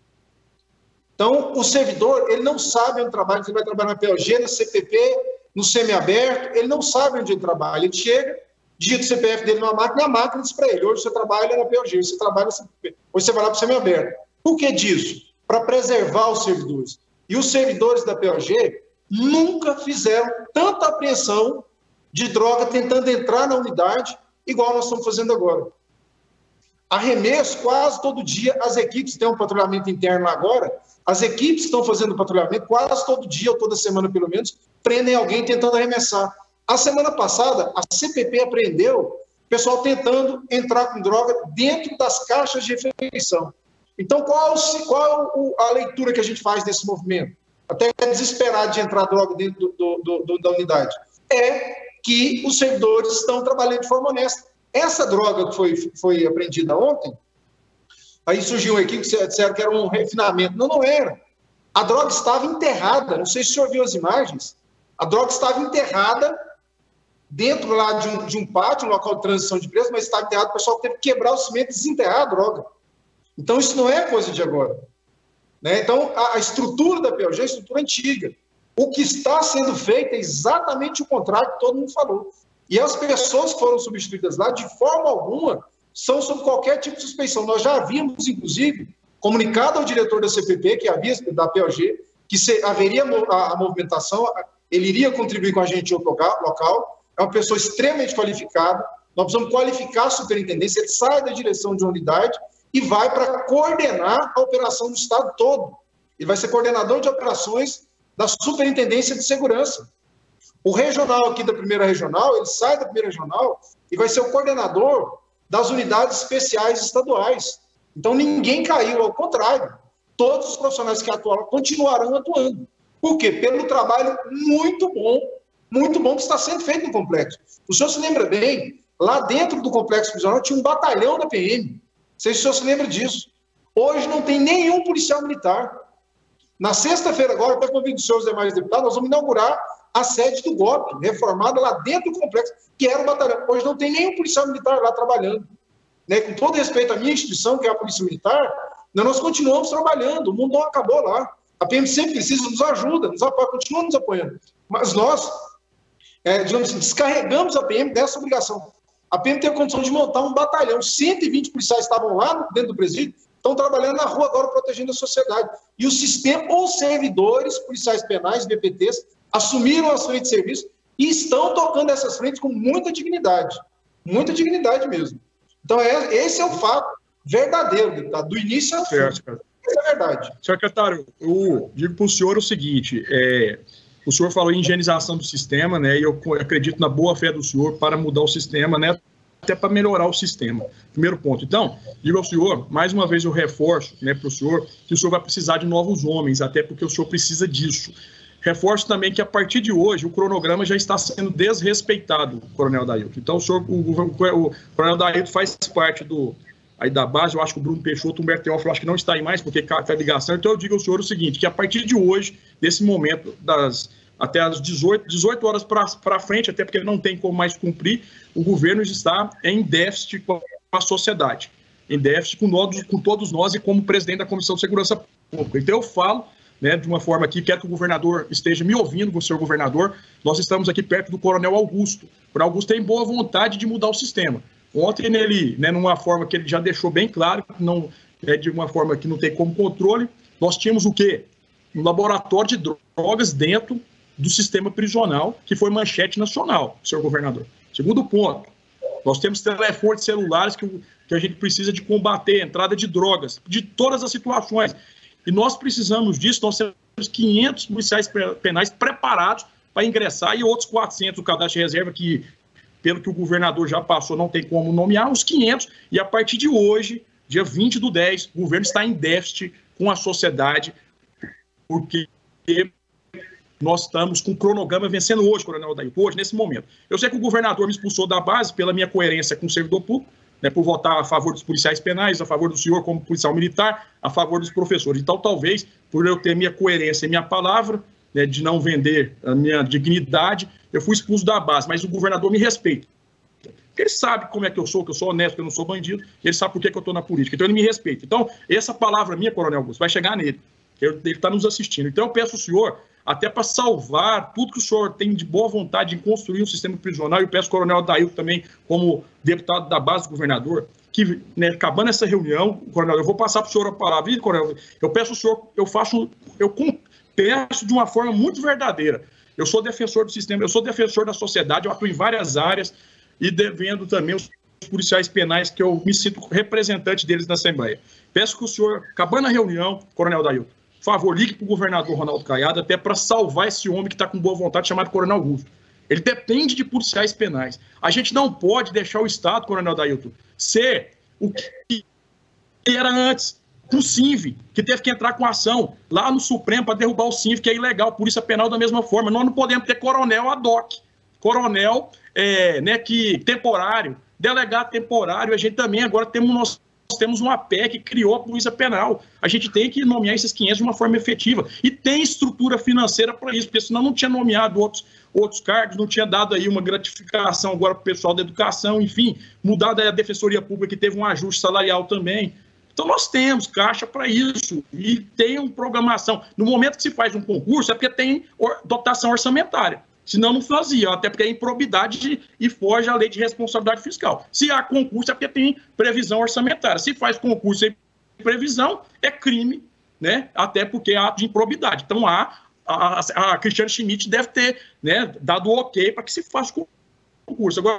S3: Então, o servidor, ele não sabe onde trabalha, ele vai trabalhar na PLG, na CPP, no semiaberto, ele não sabe onde ele trabalha. Ele chega, digita o CPF dele numa máquina, e a máquina diz para ele, hoje você trabalha na PLG, hoje você trabalha na CPP, hoje você vai lá para o semiaberto. Por que disso? Para preservar os servidores. E os servidores da PLG nunca fizeram tanta apreensão de droga tentando entrar na unidade, igual nós estamos fazendo agora. Arremesso quase todo dia, as equipes têm um patrulhamento interno lá agora, as equipes estão fazendo patrulhamento quase todo dia, ou toda semana pelo menos, prendem alguém tentando arremessar. A semana passada, a CPP apreendeu o pessoal tentando entrar com droga dentro das caixas de refeição. Então, qual a leitura que a gente faz desse movimento? Até desesperado de entrar droga dentro da unidade. É que os servidores estão trabalhando de forma honesta. Essa droga que foi apreendida ontem, aí surgiu uma equipe que disseram que era um refinamento. Não era. A droga estava enterrada. Não sei se o senhor viu as imagens. A droga estava enterrada dentro lá de um pátio, um local de transição de presos, mas estava enterrado. O pessoal teve que quebrar o cimento e desenterrar a droga. Então, isso não é coisa de agora. Né? Então, a estrutura da PLG é uma estrutura antiga. O que está sendo feito é exatamente o contrário que todo mundo falou. E as pessoas que foram substituídas lá, de forma alguma, são sob qualquer tipo de suspeição. Nós já havíamos, inclusive, comunicado ao diretor da CPP, que havia da PLG, que haveria a movimentação, ele iria contribuir com a gente em outro local, é uma pessoa extremamente qualificada, nós precisamos qualificar a superintendência, ele sai da direção de uma unidade e vai para coordenar a operação do Estado todo. Ele vai ser coordenador de operações da Superintendência de Segurança. O regional aqui da primeira regional, ele sai da primeira regional e vai ser o coordenador das unidades especiais estaduais. Então, ninguém caiu, ao contrário. Todos os profissionais que atuaram continuarão atuando. Por quê? Pelo trabalho muito bom que está sendo feito no complexo. O senhor se lembra bem, lá dentro do complexo prisional tinha um batalhão da PM. Não sei se o senhor se lembra disso. Hoje não tem nenhum policial militar. Na sexta-feira agora, até convido os senhores demais deputados, nós vamos inaugurar a sede do GOP, reformada lá dentro do complexo, que era o batalhão. Hoje não tem nenhum policial militar lá trabalhando. Né? Com todo respeito à minha instituição, que é a Polícia Militar, nós continuamos trabalhando, o mundo não acabou lá. A PM sempre precisa, nos ajuda, nos apoia, continua nos apoiando. Mas nós, digamos assim, descarregamos a PM dessa obrigação. A PM teve condição de montar um batalhão. 120 policiais estavam lá dentro do presídio, estão trabalhando na rua agora protegendo a sociedade. E o sistema, os servidores, policiais penais, VPTs, assumiram as frentes de serviço e estão tocando essas frentes com muita dignidade mesmo. Então, esse é o fato verdadeiro, deputado, do início ao fim. Essa é a verdade.
S1: Secretário, eu digo para o senhor o seguinte, o senhor falou em higienização do sistema, né, e eu acredito na boa-fé do senhor para mudar o sistema, né, até para melhorar o sistema. Primeiro ponto. Então, digo ao senhor, mais uma vez eu reforço, né, para o senhor, que o senhor vai precisar de novos homens, até porque o senhor precisa disso. Reforço também que, a partir de hoje, o cronograma já está sendo desrespeitado, Coronel Adailton. Então, o Coronel Adailton faz parte aí da base. Eu acho que o Bruno Peixoto, o Humberto Teófilo, acho que não está aí mais, porque cai a ligação. Então, eu digo ao senhor o seguinte, que a partir de hoje, desse momento, até as 18 horas para frente, até porque não tem como mais cumprir, o governo está em déficit com a sociedade, em déficit com todos nós e como presidente da Comissão de Segurança Pública. Então, eu falo, né, de uma forma aqui, quero que o governador esteja me ouvindo, o senhor governador, nós estamos aqui perto do Coronel Augusto. O Coronel Augusto tem boa vontade de mudar o sistema. Ontem ele, né, numa forma que ele já deixou bem claro, não, de uma forma que não tem como controle, nós tínhamos o quê? Um laboratório de drogas dentro do sistema prisional, que foi manchete nacional, senhor governador. Segundo ponto, nós temos telefones celulares que a gente precisa de combater a entrada de drogas, de todas as situações. E nós precisamos disso, nós temos 500 policiais penais preparados para ingressar e outros 400 do cadastro de reserva, que, pelo que o governador já passou, não tem como nomear, os 500. E a partir de hoje, dia 20/10, o governo está em déficit com a sociedade, porque nós estamos com o cronograma vencendo hoje, Coronel Adailton, hoje, nesse momento. Eu sei que o governador me expulsou da base pela minha coerência com o servidor público, né, por votar a favor dos policiais penais, a favor do senhor como policial militar, a favor dos professores. Então, talvez, por eu ter minha coerência e minha palavra, né, de não vender a minha dignidade, eu fui expulso da base, mas o governador me respeita. Porque ele sabe como é que eu sou honesto, que eu não sou bandido, ele sabe por que eu estou na política, então ele me respeita. Então, essa palavra minha, Coronel Augusto, vai chegar nele, ele está nos assistindo. Então, eu peço ao senhor, até para salvar tudo que o senhor tem de boa vontade em construir um sistema prisional, e eu peço ao Coronel Adailton também, como deputado da base do governador, que, né, acabando essa reunião, Coronel, eu vou passar para o senhor a palavra, e, Coronel, eu peço ao senhor, eu peço de uma forma muito verdadeira. Eu sou defensor do sistema, eu sou defensor da sociedade, eu atuo em várias áreas, e devendo também os policiais penais, que eu me sinto representante deles na Assembleia. Peço que o senhor, acabando a reunião, Coronel Adailton, por favor, ligue para o governador Ronaldo Caiado, até para salvar esse homem que está com boa vontade, chamado Coronel Augusto. Ele depende de policiais penais. A gente não pode deixar o Estado, Coronel Adailton, ser o que era antes, com o CINV, que teve que entrar com ação lá no Supremo para derrubar o CINV, que é ilegal, Polícia Penal da mesma forma. Nós não podemos ter coronel ad hoc, coronel né, que temporário, delegado temporário. A gente também agora temos uma PEC que criou a Polícia Penal. A gente tem que nomear esses 500 de uma forma efetiva. E tem estrutura financeira para isso, porque senão não tinha nomeado outros cargos, não tinha dado aí uma gratificação agora para o pessoal da educação, enfim, mudado aí a Defensoria Pública, que teve um ajuste salarial também. Então nós temos caixa para isso e tem uma programação. No momento que se faz um concurso é porque tem dotação orçamentária. Senão não fazia, até porque é improbidade e foge à lei de responsabilidade fiscal. Se há concurso é porque tem previsão orçamentária. Se faz concurso sem previsão, é crime, né? Até porque é ato de improbidade. Então a Cristiane Schmidt deve ter, né, dado o ok para que se faça concurso. Agora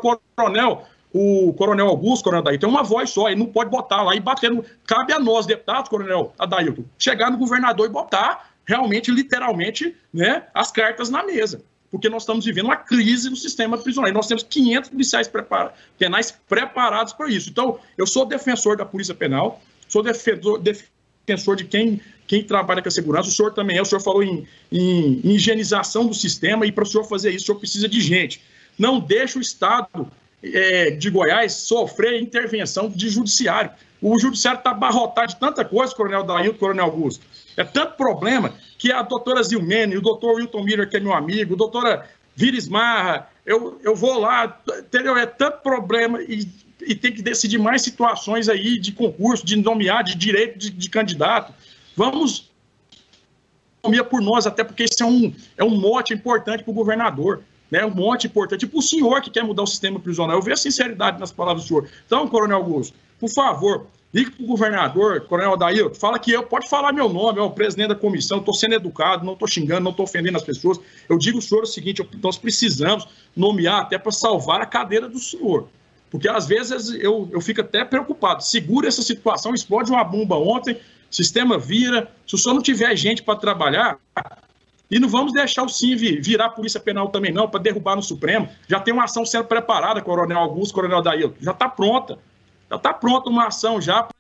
S1: o Coronel Augusto, Coronel Adailton, tem uma voz só, ele não pode botar lá e bater. Cabe a nós, deputados, Coronel Adailton, chegar no governador e botar realmente, literalmente, né, as cartas na mesa. Porque nós estamos vivendo uma crise no sistema prisional. E nós temos 500 policiais penais preparados para isso. Então, eu sou defensor da Polícia Penal, sou defensor de quem trabalha com a segurança. O senhor também é. O senhor falou em higienização do sistema, e para o senhor fazer isso, o senhor precisa de gente. Não deixe o Estado de Goiás sofrer intervenção de judiciário. O judiciário está abarrotado de tanta coisa, Coronel Adailton, Coronel Augusto. É tanto problema que a doutora Zilmene, o doutor Wilton Miller, que é meu amigo, a doutora Vires Marra, eu vou lá, entendeu? É tanto problema e tem que decidir mais situações aí de concurso, de nomear, de direito de candidato. Vamos nomear por nós, até porque isso é um mote importante para o governador. né, um monte importante, tipo o senhor que quer mudar o sistema prisional. Eu vejo a sinceridade nas palavras do senhor. Então, Coronel Augusto, por favor, ligue para o governador, Coronel Adailton, fala que pode falar meu nome, é o presidente da comissão, estou sendo educado, não estou xingando, não estou ofendendo as pessoas. Eu digo ao senhor o seguinte, nós precisamos nomear até para salvar a cadeira do senhor. Porque às vezes eu fico até preocupado. Segura essa situação, explode uma bomba ontem, sistema vira. Se o senhor não tiver gente para trabalhar, e não vamos deixar o SIM virar a Polícia Penal também não, para derrubar no Supremo. Já tem uma ação sendo preparada, Coronel Augusto, Coronel Adailton. Já está pronta. Já está pronta uma ação já. Não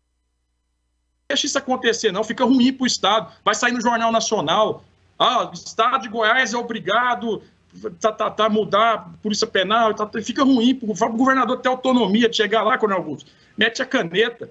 S1: deixa isso acontecer, não. Fica ruim para o Estado. Vai sair no Jornal Nacional. O Estado de Goiás é obrigado a mudar a Polícia Penal. Fica ruim. Fala para o governador ter autonomia de chegar lá, Coronel Augusto. Mete a caneta.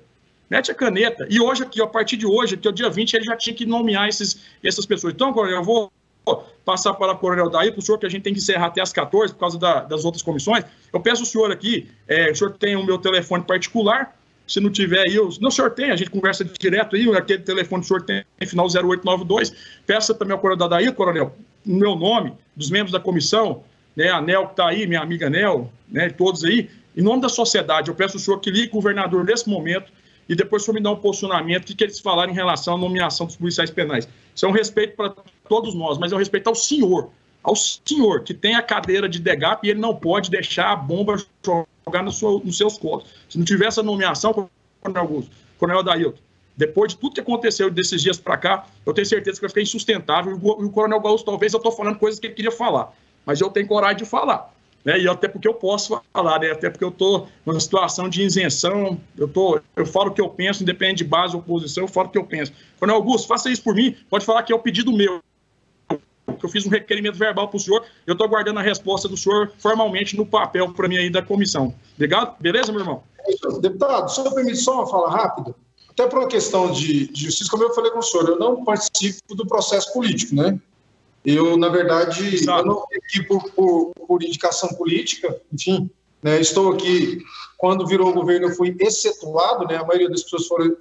S1: E hoje aqui, a partir de hoje, que é o dia 20, ele já tinha que nomear essas pessoas. Então, Coronel, eu vou passar para o Coronel Daí, para o senhor, que a gente tem que encerrar até às 14, por causa das outras comissões. Eu peço ao senhor aqui, o senhor tem o meu telefone particular, se não tiver aí, não, o senhor tem, a gente conversa direto aí, aquele telefone do senhor tem final 0892. Peça também ao Coronel Daí, Coronel, no meu nome, dos membros da comissão, né, a Nel que está aí, minha amiga Nel, né, todos aí, em nome da sociedade, eu peço ao senhor que ligue o governador nesse momento, e depois o senhor me dá um posicionamento, o que eles falaram em relação à nomeação dos policiais penais. Isso é um respeito para todos nós, mas é um respeito ao senhor que tem a cadeira de DEGAP e ele não pode deixar a bomba jogar nos seus colos. Se não tiver essa nomeação, Coronel Augusto, Coronel Adailton, depois de tudo que aconteceu desses dias para cá, eu tenho certeza que vai ficar insustentável. E o Coronel Augusto, talvez eu estou falando coisas que ele queria falar, mas eu tenho coragem de falar. Né, e até porque eu posso falar, né, até porque eu estou numa situação de isenção, eu falo o que eu penso, independente de base ou oposição, eu falo o que eu penso. Coronel Augusto, faça isso por mim, pode falar que é o pedido meu, que eu fiz um requerimento verbal para o senhor, eu estou aguardando a resposta do senhor formalmente no papel para mim aí da comissão. Obrigado? Beleza, meu irmão?
S3: Deputado, só me permite só uma fala rápida, até por uma questão de justiça, como eu falei com o senhor, eu não participo do processo político, né? Eu, na verdade, eu não estou aqui por indicação política, enfim, né, estou aqui, quando virou o governo eu fui excetuado, né, a maioria das pessoas foram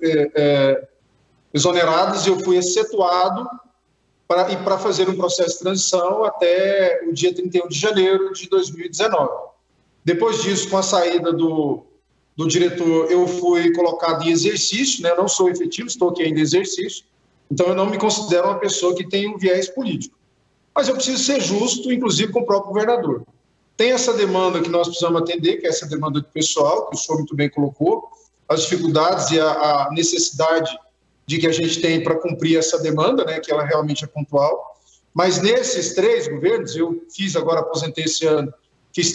S3: exoneradas, e eu fui excetuado para fazer um processo de transição até o dia 31 de janeiro de 2019. Depois disso, com a saída do diretor, eu fui colocado em exercício, né, não sou efetivo, estou aqui ainda em exercício, então eu não me considero uma pessoa que tem um viés político. Mas eu preciso ser justo, inclusive com o próprio governador. Tem essa demanda que nós precisamos atender, que é essa demanda do pessoal, que o senhor muito bem colocou, as dificuldades e a necessidade de que a gente tem para cumprir essa demanda, né, que ela realmente é pontual. Mas nesses 3 governos, eu aposentei esse ano, fiz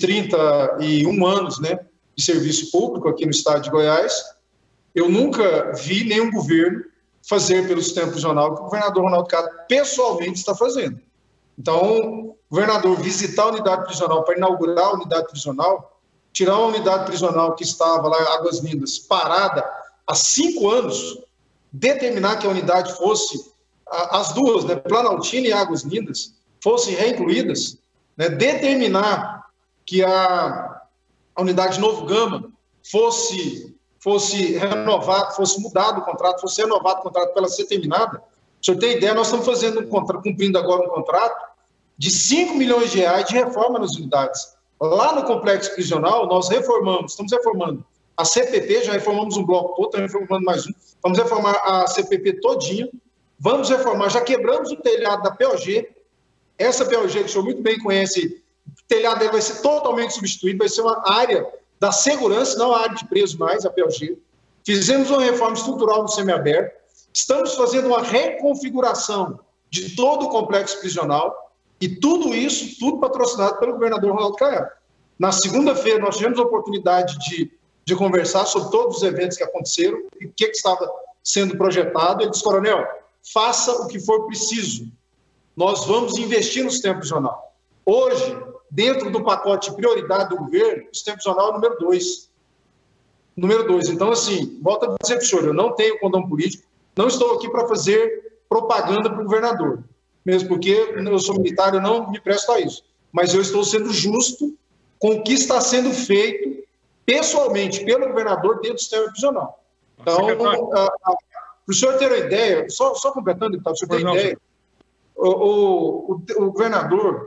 S3: 31 anos, né, de serviço público aqui no estado de Goiás, eu nunca vi nenhum governo fazer pelo sistema prisional o que o governador Ronaldo Caiado pessoalmente está fazendo. Então, o governador visitar a unidade prisional para inaugurar a unidade prisional, tirar uma unidade prisional que estava lá, Águas Lindas, parada há 5 anos, determinar que a unidade fosse, as duas, né, Planaltina e Águas Lindas, fossem reincluídas, né, determinar que a unidade Novo Gama fosse renovada, fosse mudado o contrato, fosse renovado o contrato para ela ser terminada. O senhor tem ideia, nós estamos cumprindo agora um contrato de R$5 milhões de reforma nas unidades. Lá no complexo prisional, nós estamos reformando a CPP, já reformamos um bloco todo, estamos reformando mais um, vamos reformar a CPP todinha, vamos reformar, já quebramos o telhado da POG, essa POG que o senhor muito bem conhece, o telhado dele vai ser totalmente substituído, vai ser uma área da segurança, não a área de preso mais, a POG. Fizemos uma reforma estrutural no semiaberto, estamos fazendo uma reconfiguração de todo o complexo prisional e tudo isso, tudo patrocinado pelo governador Ronaldo Caiado. Na segunda-feira, nós tivemos a oportunidade de conversar sobre todos os eventos que aconteceram e o que estava sendo projetado. Ele disse, Coronel, faça o que for preciso. Nós vamos investir no sistema prisional. Hoje, dentro do pacote de prioridade do governo, o sistema prisional é o número 2. Número 2. Então, assim, volto a dizer para o senhor, eu não tenho condão político, não estou aqui para fazer propaganda para o governador, mesmo porque eu sou militar, eu não me presto a isso. Mas eu estou sendo justo com o que está sendo feito pessoalmente pelo governador dentro do sistema prisional. Então, para o senhor ter uma ideia, só completando, deputado, para o senhor ter ideia, o governador,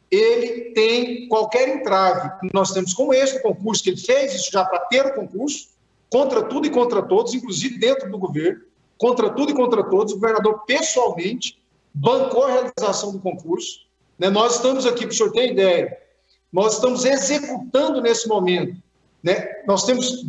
S3: ele tem qualquer entrave que nós temos, como esse concurso, que ele fez isso já para ter o concurso, contra tudo e contra todos, inclusive dentro do governo, contra tudo e contra todos, o governador pessoalmente bancou a realização do concurso. Né? Nós estamos aqui, para o senhor ter ideia, nós estamos executando nesse momento, né? Nós temos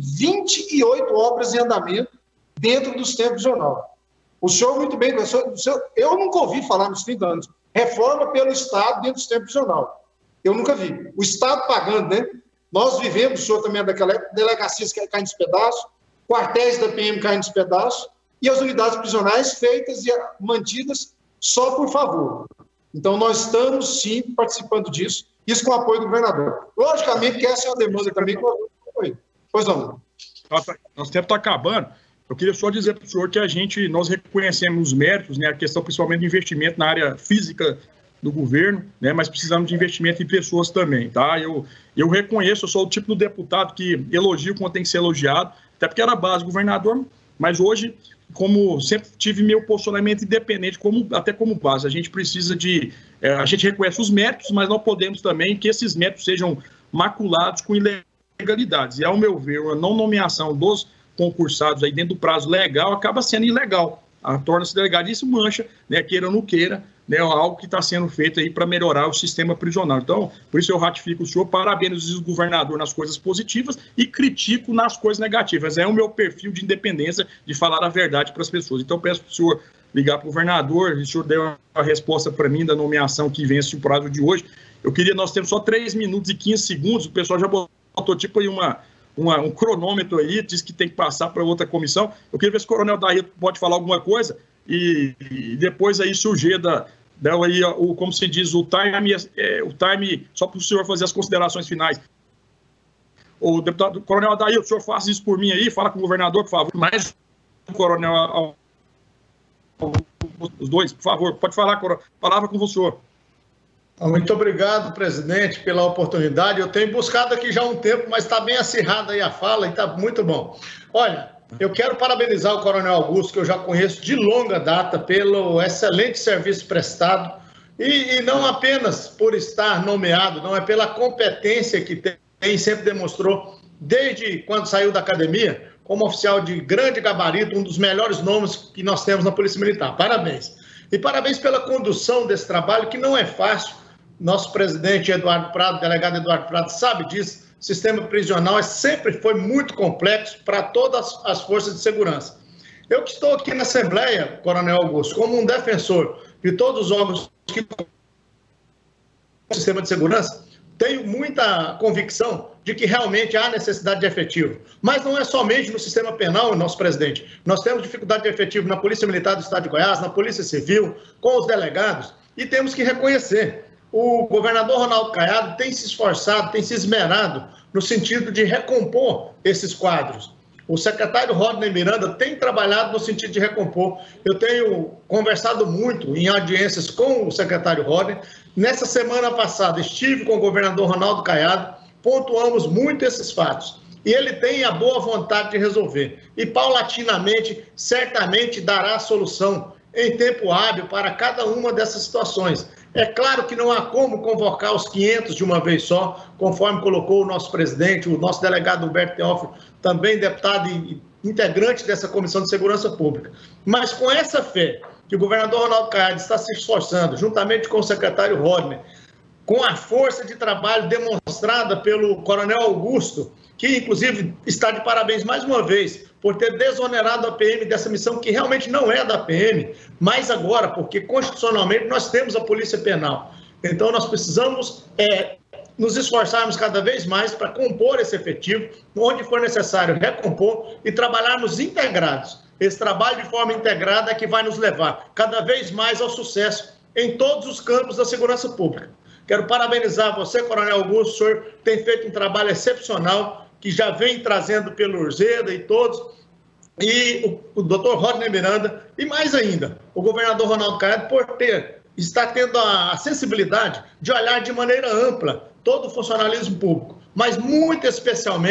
S3: 28 obras em andamento dentro do sistema prisional. O senhor muito bem, eu nunca ouvi falar nos 30 anos, reforma pelo Estado dentro do sistema prisional. Eu nunca vi. O Estado pagando, né? Nós vivemos, o senhor também é daquela época, delegacias que caem nos pedaços, quartéis da PM caem nos pedaços, e as unidades prisionais feitas e mantidas só por favor. Então, nós estamos, sim, participando disso, isso com o apoio do governador. Logicamente que essa é uma demanda também que eu apoio. Pois não.
S1: Nosso tempo está acabando. Eu queria só dizer para o senhor que nós reconhecemos os méritos, né, a questão principalmente do investimento na área física do governo, né, mas precisamos de investimento em pessoas também, tá? Eu reconheço, eu sou o tipo do deputado que elogio quando tem que ser elogiado, até porque era base governador, mas hoje, como sempre tive meu posicionamento independente, até como base, a gente precisa a gente reconhece os méritos, mas não podemos também que esses méritos sejam maculados com ilegalidades. E, ao meu ver, a não nomeação dos concursados aí dentro do prazo legal acaba sendo ilegal, torna-se ilegal, e isso mancha, né, queira ou não queira, né, algo que está sendo feito aí para melhorar o sistema prisional. Então, por isso eu ratifico o senhor, parabenizo o governador nas coisas positivas e critico nas coisas negativas. É o meu perfil de independência de falar a verdade para as pessoas. Então, peço para o senhor ligar para o governador, o senhor deu a resposta para mim da nomeação que vence o prazo de hoje. Nós temos só 3 minutos e 15 segundos, o pessoal já botou tipo aí um cronômetro aí, diz que tem que passar para outra comissão. Eu queria ver se o coronel Dailton pode falar alguma coisa e depois aí surgir aí, como se diz, o time, só para o senhor fazer as considerações finais. O deputado, coronel Dailton, o senhor faça isso por mim aí, fala com o governador, por favor. Mais o coronel, os dois, por favor, pode falar, palavra com o senhor.
S4: Muito obrigado, presidente, pela oportunidade. Eu tenho buscado aqui já há um tempo, mas está bem acirrada aí a fala e está muito bom. Olha, eu quero parabenizar o coronel Augusto, que eu já conheço de longa data, pelo excelente serviço prestado, e não apenas por estar nomeado, não é pela competência que tem, sempre demonstrou, desde quando saiu da academia, como oficial de grande gabarito, um dos melhores nomes que nós temos na Polícia Militar. Parabéns. E parabéns pela condução desse trabalho, que não é fácil. Nosso presidente Eduardo Prado, delegado Eduardo Prado, sabe disso. O sistema prisional sempre foi muito complexo para todas as forças de segurança. Eu que estou aqui na Assembleia, coronel Augusto, como um defensor de todos os órgãos que o sistema de segurança, tenho muita convicção de que realmente há necessidade de efetivo. Mas não é somente no sistema penal, nosso presidente. Nós temos dificuldade de efetivo na Polícia Militar do Estado de Goiás, na Polícia Civil, com os delegados, e temos que reconhecer. O governador Ronaldo Caiado tem se esforçado, tem se esmerado no sentido de recompor esses quadros. O secretário Rodney Miranda tem trabalhado no sentido de recompor. Eu tenho conversado muito em audiências com o secretário Rodney. Nessa semana passada estive com o governador Ronaldo Caiado, pontuamos muito esses fatos. E ele tem a boa vontade de resolver. E paulatinamente, certamente dará a solução em tempo hábil para cada uma dessas situações. É claro que não há como convocar os 500 de uma vez só, conforme colocou o nosso presidente, o nosso delegado Humberto Teófilo, também deputado e integrante dessa Comissão de Segurança Pública. Mas com essa fé que o governador Ronaldo Caiado está se esforçando, juntamente com o secretário Rodney, com a força de trabalho demonstrada pelo coronel Augusto, que inclusive está de parabéns mais uma vez por ter desonerado a PM dessa missão que realmente não é da PM, mas agora, porque constitucionalmente nós temos a Polícia Penal. Então nós precisamos nos esforçarmos cada vez mais para compor esse efetivo, onde for necessário recompor e trabalharmos integrados. Esse trabalho de forma integrada é que vai nos levar cada vez mais ao sucesso em todos os campos da segurança pública. Quero parabenizar você, coronel Augusto, o senhor tem feito um trabalho excepcional, que já vem trazendo pelo Urzeda e todos, e o doutor Rodney Miranda, e mais ainda, o governador Ronaldo Caiado, está tendo a sensibilidade de olhar de maneira ampla todo o funcionalismo público, mas muito especialmente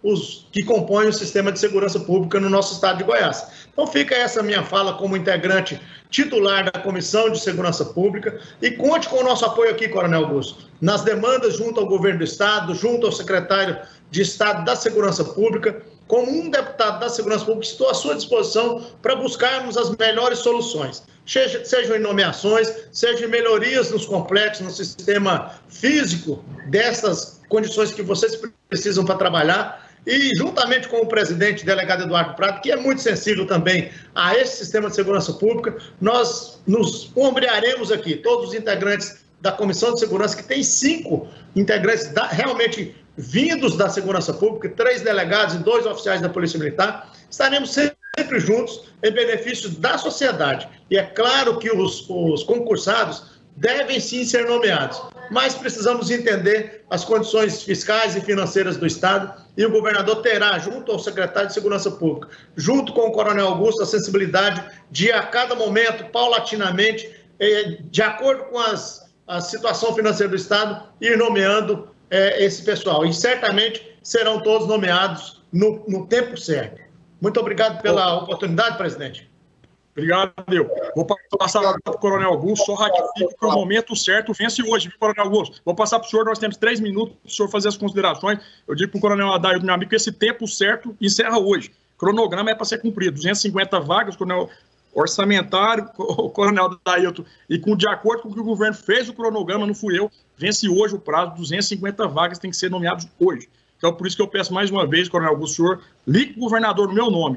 S4: os que compõem o sistema de segurança pública no nosso estado de Goiás. Então fica essa minha fala como integrante titular da Comissão de Segurança Pública e conte com o nosso apoio aqui, Coronel Augusto, nas demandas junto ao governo do estado, junto ao secretário de Estado da Segurança Pública, como um deputado da Segurança Pública, estou à sua disposição para buscarmos as melhores soluções, sejam em nomeações, sejam em melhorias nos complexos, no sistema físico dessas condições que vocês precisam para trabalhar, e juntamente com o presidente, delegado Eduardo Prado, que é muito sensível também a esse sistema de segurança pública, nós nos ombrearemos aqui, todos os integrantes da Comissão de Segurança, que tem 5 integrantes realmente vindos da segurança pública, 3 delegados e 2 oficiais da Polícia Militar, estaremos sempre juntos em benefício da sociedade. E é claro que os concursados devem sim ser nomeados, mas precisamos entender as condições fiscais e financeiras do Estado, e o governador terá, junto ao secretário de Segurança Pública, junto com o Coronel Augusto, a sensibilidade de, a cada momento, paulatinamente, de acordo com a situação financeira do Estado, ir nomeando esse pessoal. E certamente serão todos nomeados no tempo certo. Muito obrigado pela oportunidade, presidente.
S1: Obrigado, eu. Vou passar para o Coronel Augusto, só ratifico que o momento certo vence hoje, viu, Coronel Augusto? Vou passar para o senhor, nós temos 3 minutos para o senhor fazer as considerações. Eu digo para o Coronel Adailton, meu amigo, que esse tempo certo encerra hoje. O cronograma é para ser cumprido, 250 vagas, Coronel orçamentário, o Coronel Adailton, e de acordo com o que o governo fez o cronograma, não fui eu, vence hoje o prazo, 250 vagas têm que ser nomeados hoje. Então, por isso que eu peço mais uma vez, Coronel Augusto, o senhor ligue para o governador no meu nome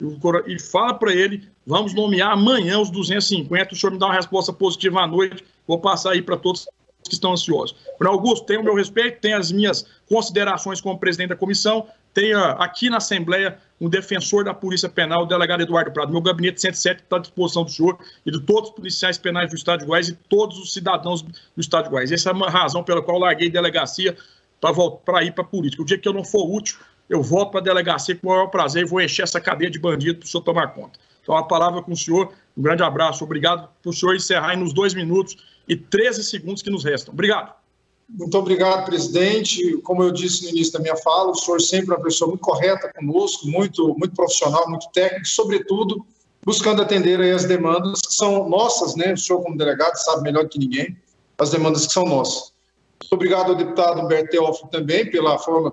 S1: e fala para ele, vamos nomear amanhã os 250, o senhor me dá uma resposta positiva à noite, vou passar aí para todos que estão ansiosos. Coronel Augusto, tem o meu respeito, tem as minhas considerações como presidente da comissão, tem aqui na Assembleia um defensor da Polícia Penal, o delegado Eduardo Prado. Meu gabinete 107 está à disposição do senhor e de todos os policiais penais do Estado de Goiás e todos os cidadãos do Estado de Goiás. Essa é uma razão pela qual eu larguei delegacia para ir para a política. O dia que eu não for útil, eu volto para a delegacia com o maior prazer e vou encher essa cadeia de bandido para o senhor tomar conta. Então, a palavra com o senhor, um grande abraço, obrigado por o senhor encerrar aí nos 2 minutos e 13 segundos que nos restam. Obrigado.
S3: Muito obrigado, presidente. Como eu disse no início da minha fala, o senhor sempre é uma pessoa muito correta conosco, muito profissional, muito técnico, sobretudo buscando atender aí as demandas que são nossas, né? O senhor, como delegado, sabe melhor que ninguém as demandas que são nossas. Muito obrigado ao deputado Humberto Teófilo também pela forma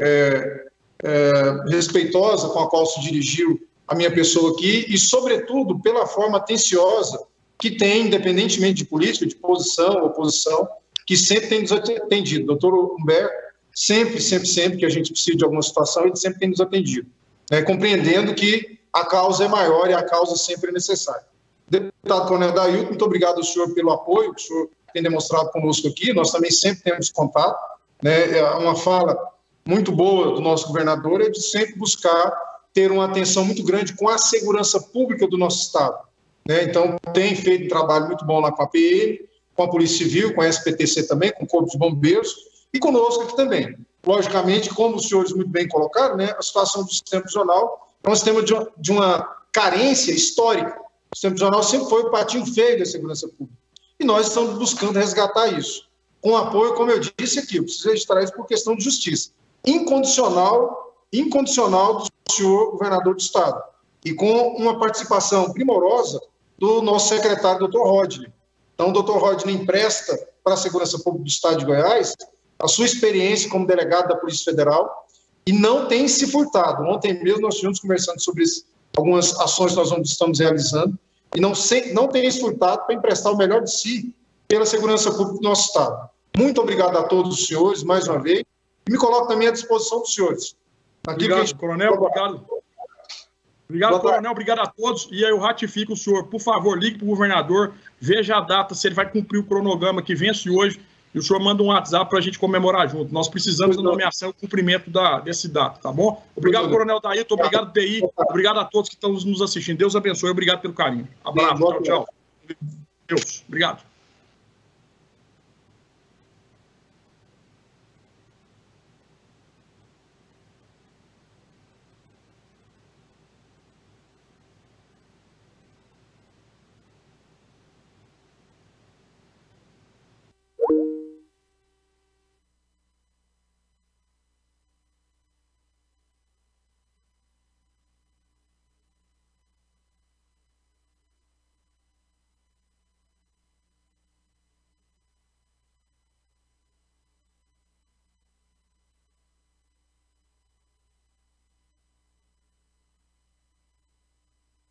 S3: respeitosa com a qual se dirigiu a minha pessoa aqui e, sobretudo, pela forma atenciosa que tem, independentemente de política, de posição ou oposição, que sempre tem nos atendido. Doutor Humberto, sempre que a gente precisa de alguma situação, ele sempre tem nos atendido, né, compreendendo que a causa é maior e a causa sempre é necessária. Deputado Coronel Adailton, muito obrigado ao senhor pelo apoio que o senhor tem demonstrado conosco aqui, nós também sempre temos contato, né, é uma fala muito boa do nosso governador, é de sempre buscar ter uma atenção muito grande com a segurança pública do nosso Estado, né? Então, tem feito um trabalho muito bom lá com a PM, com a Polícia Civil, com a SPTC também, com o Corpo de Bombeiros e conosco aqui também. Logicamente, como os senhores muito bem colocaram, né, a situação do sistema prisional é um sistema de uma carência histórica. O sistema prisional sempre foi o patinho feio da segurança pública. E nós estamos buscando resgatar isso. Com apoio, como eu disse aqui, eu preciso registrar isso por questão de justiça. Incondicional do senhor governador do Estado. E com uma participação primorosa do nosso secretário, doutor Rodney. Então, o doutor Rodney empresta para a Segurança Pública do Estado de Goiás a sua experiência como delegado da Polícia Federal e não tem se furtado. Ontem mesmo nós estivemos conversando sobre algumas ações que nós estamos realizando e não tem se furtado para emprestar o melhor de si pela segurança pública do nosso Estado. Muito obrigado a todos os senhores, mais uma vez, e me coloco também à disposição dos senhores.
S1: Obrigado, Coronel, obrigado. Obrigado, Coronel, obrigado a todos. E aí eu ratifico o senhor, por favor, ligue para o governador, veja a data, se ele vai cumprir o cronograma que vence hoje, e o senhor manda um WhatsApp para a gente comemorar junto. Nós precisamos da nomeação e cumprimento desse data, tá bom? Obrigado, Coronel Adailton, obrigado, TI, obrigado a todos que estão nos assistindo. Deus abençoe, obrigado pelo carinho. Abraço, tchau, tchau. Deus, obrigado.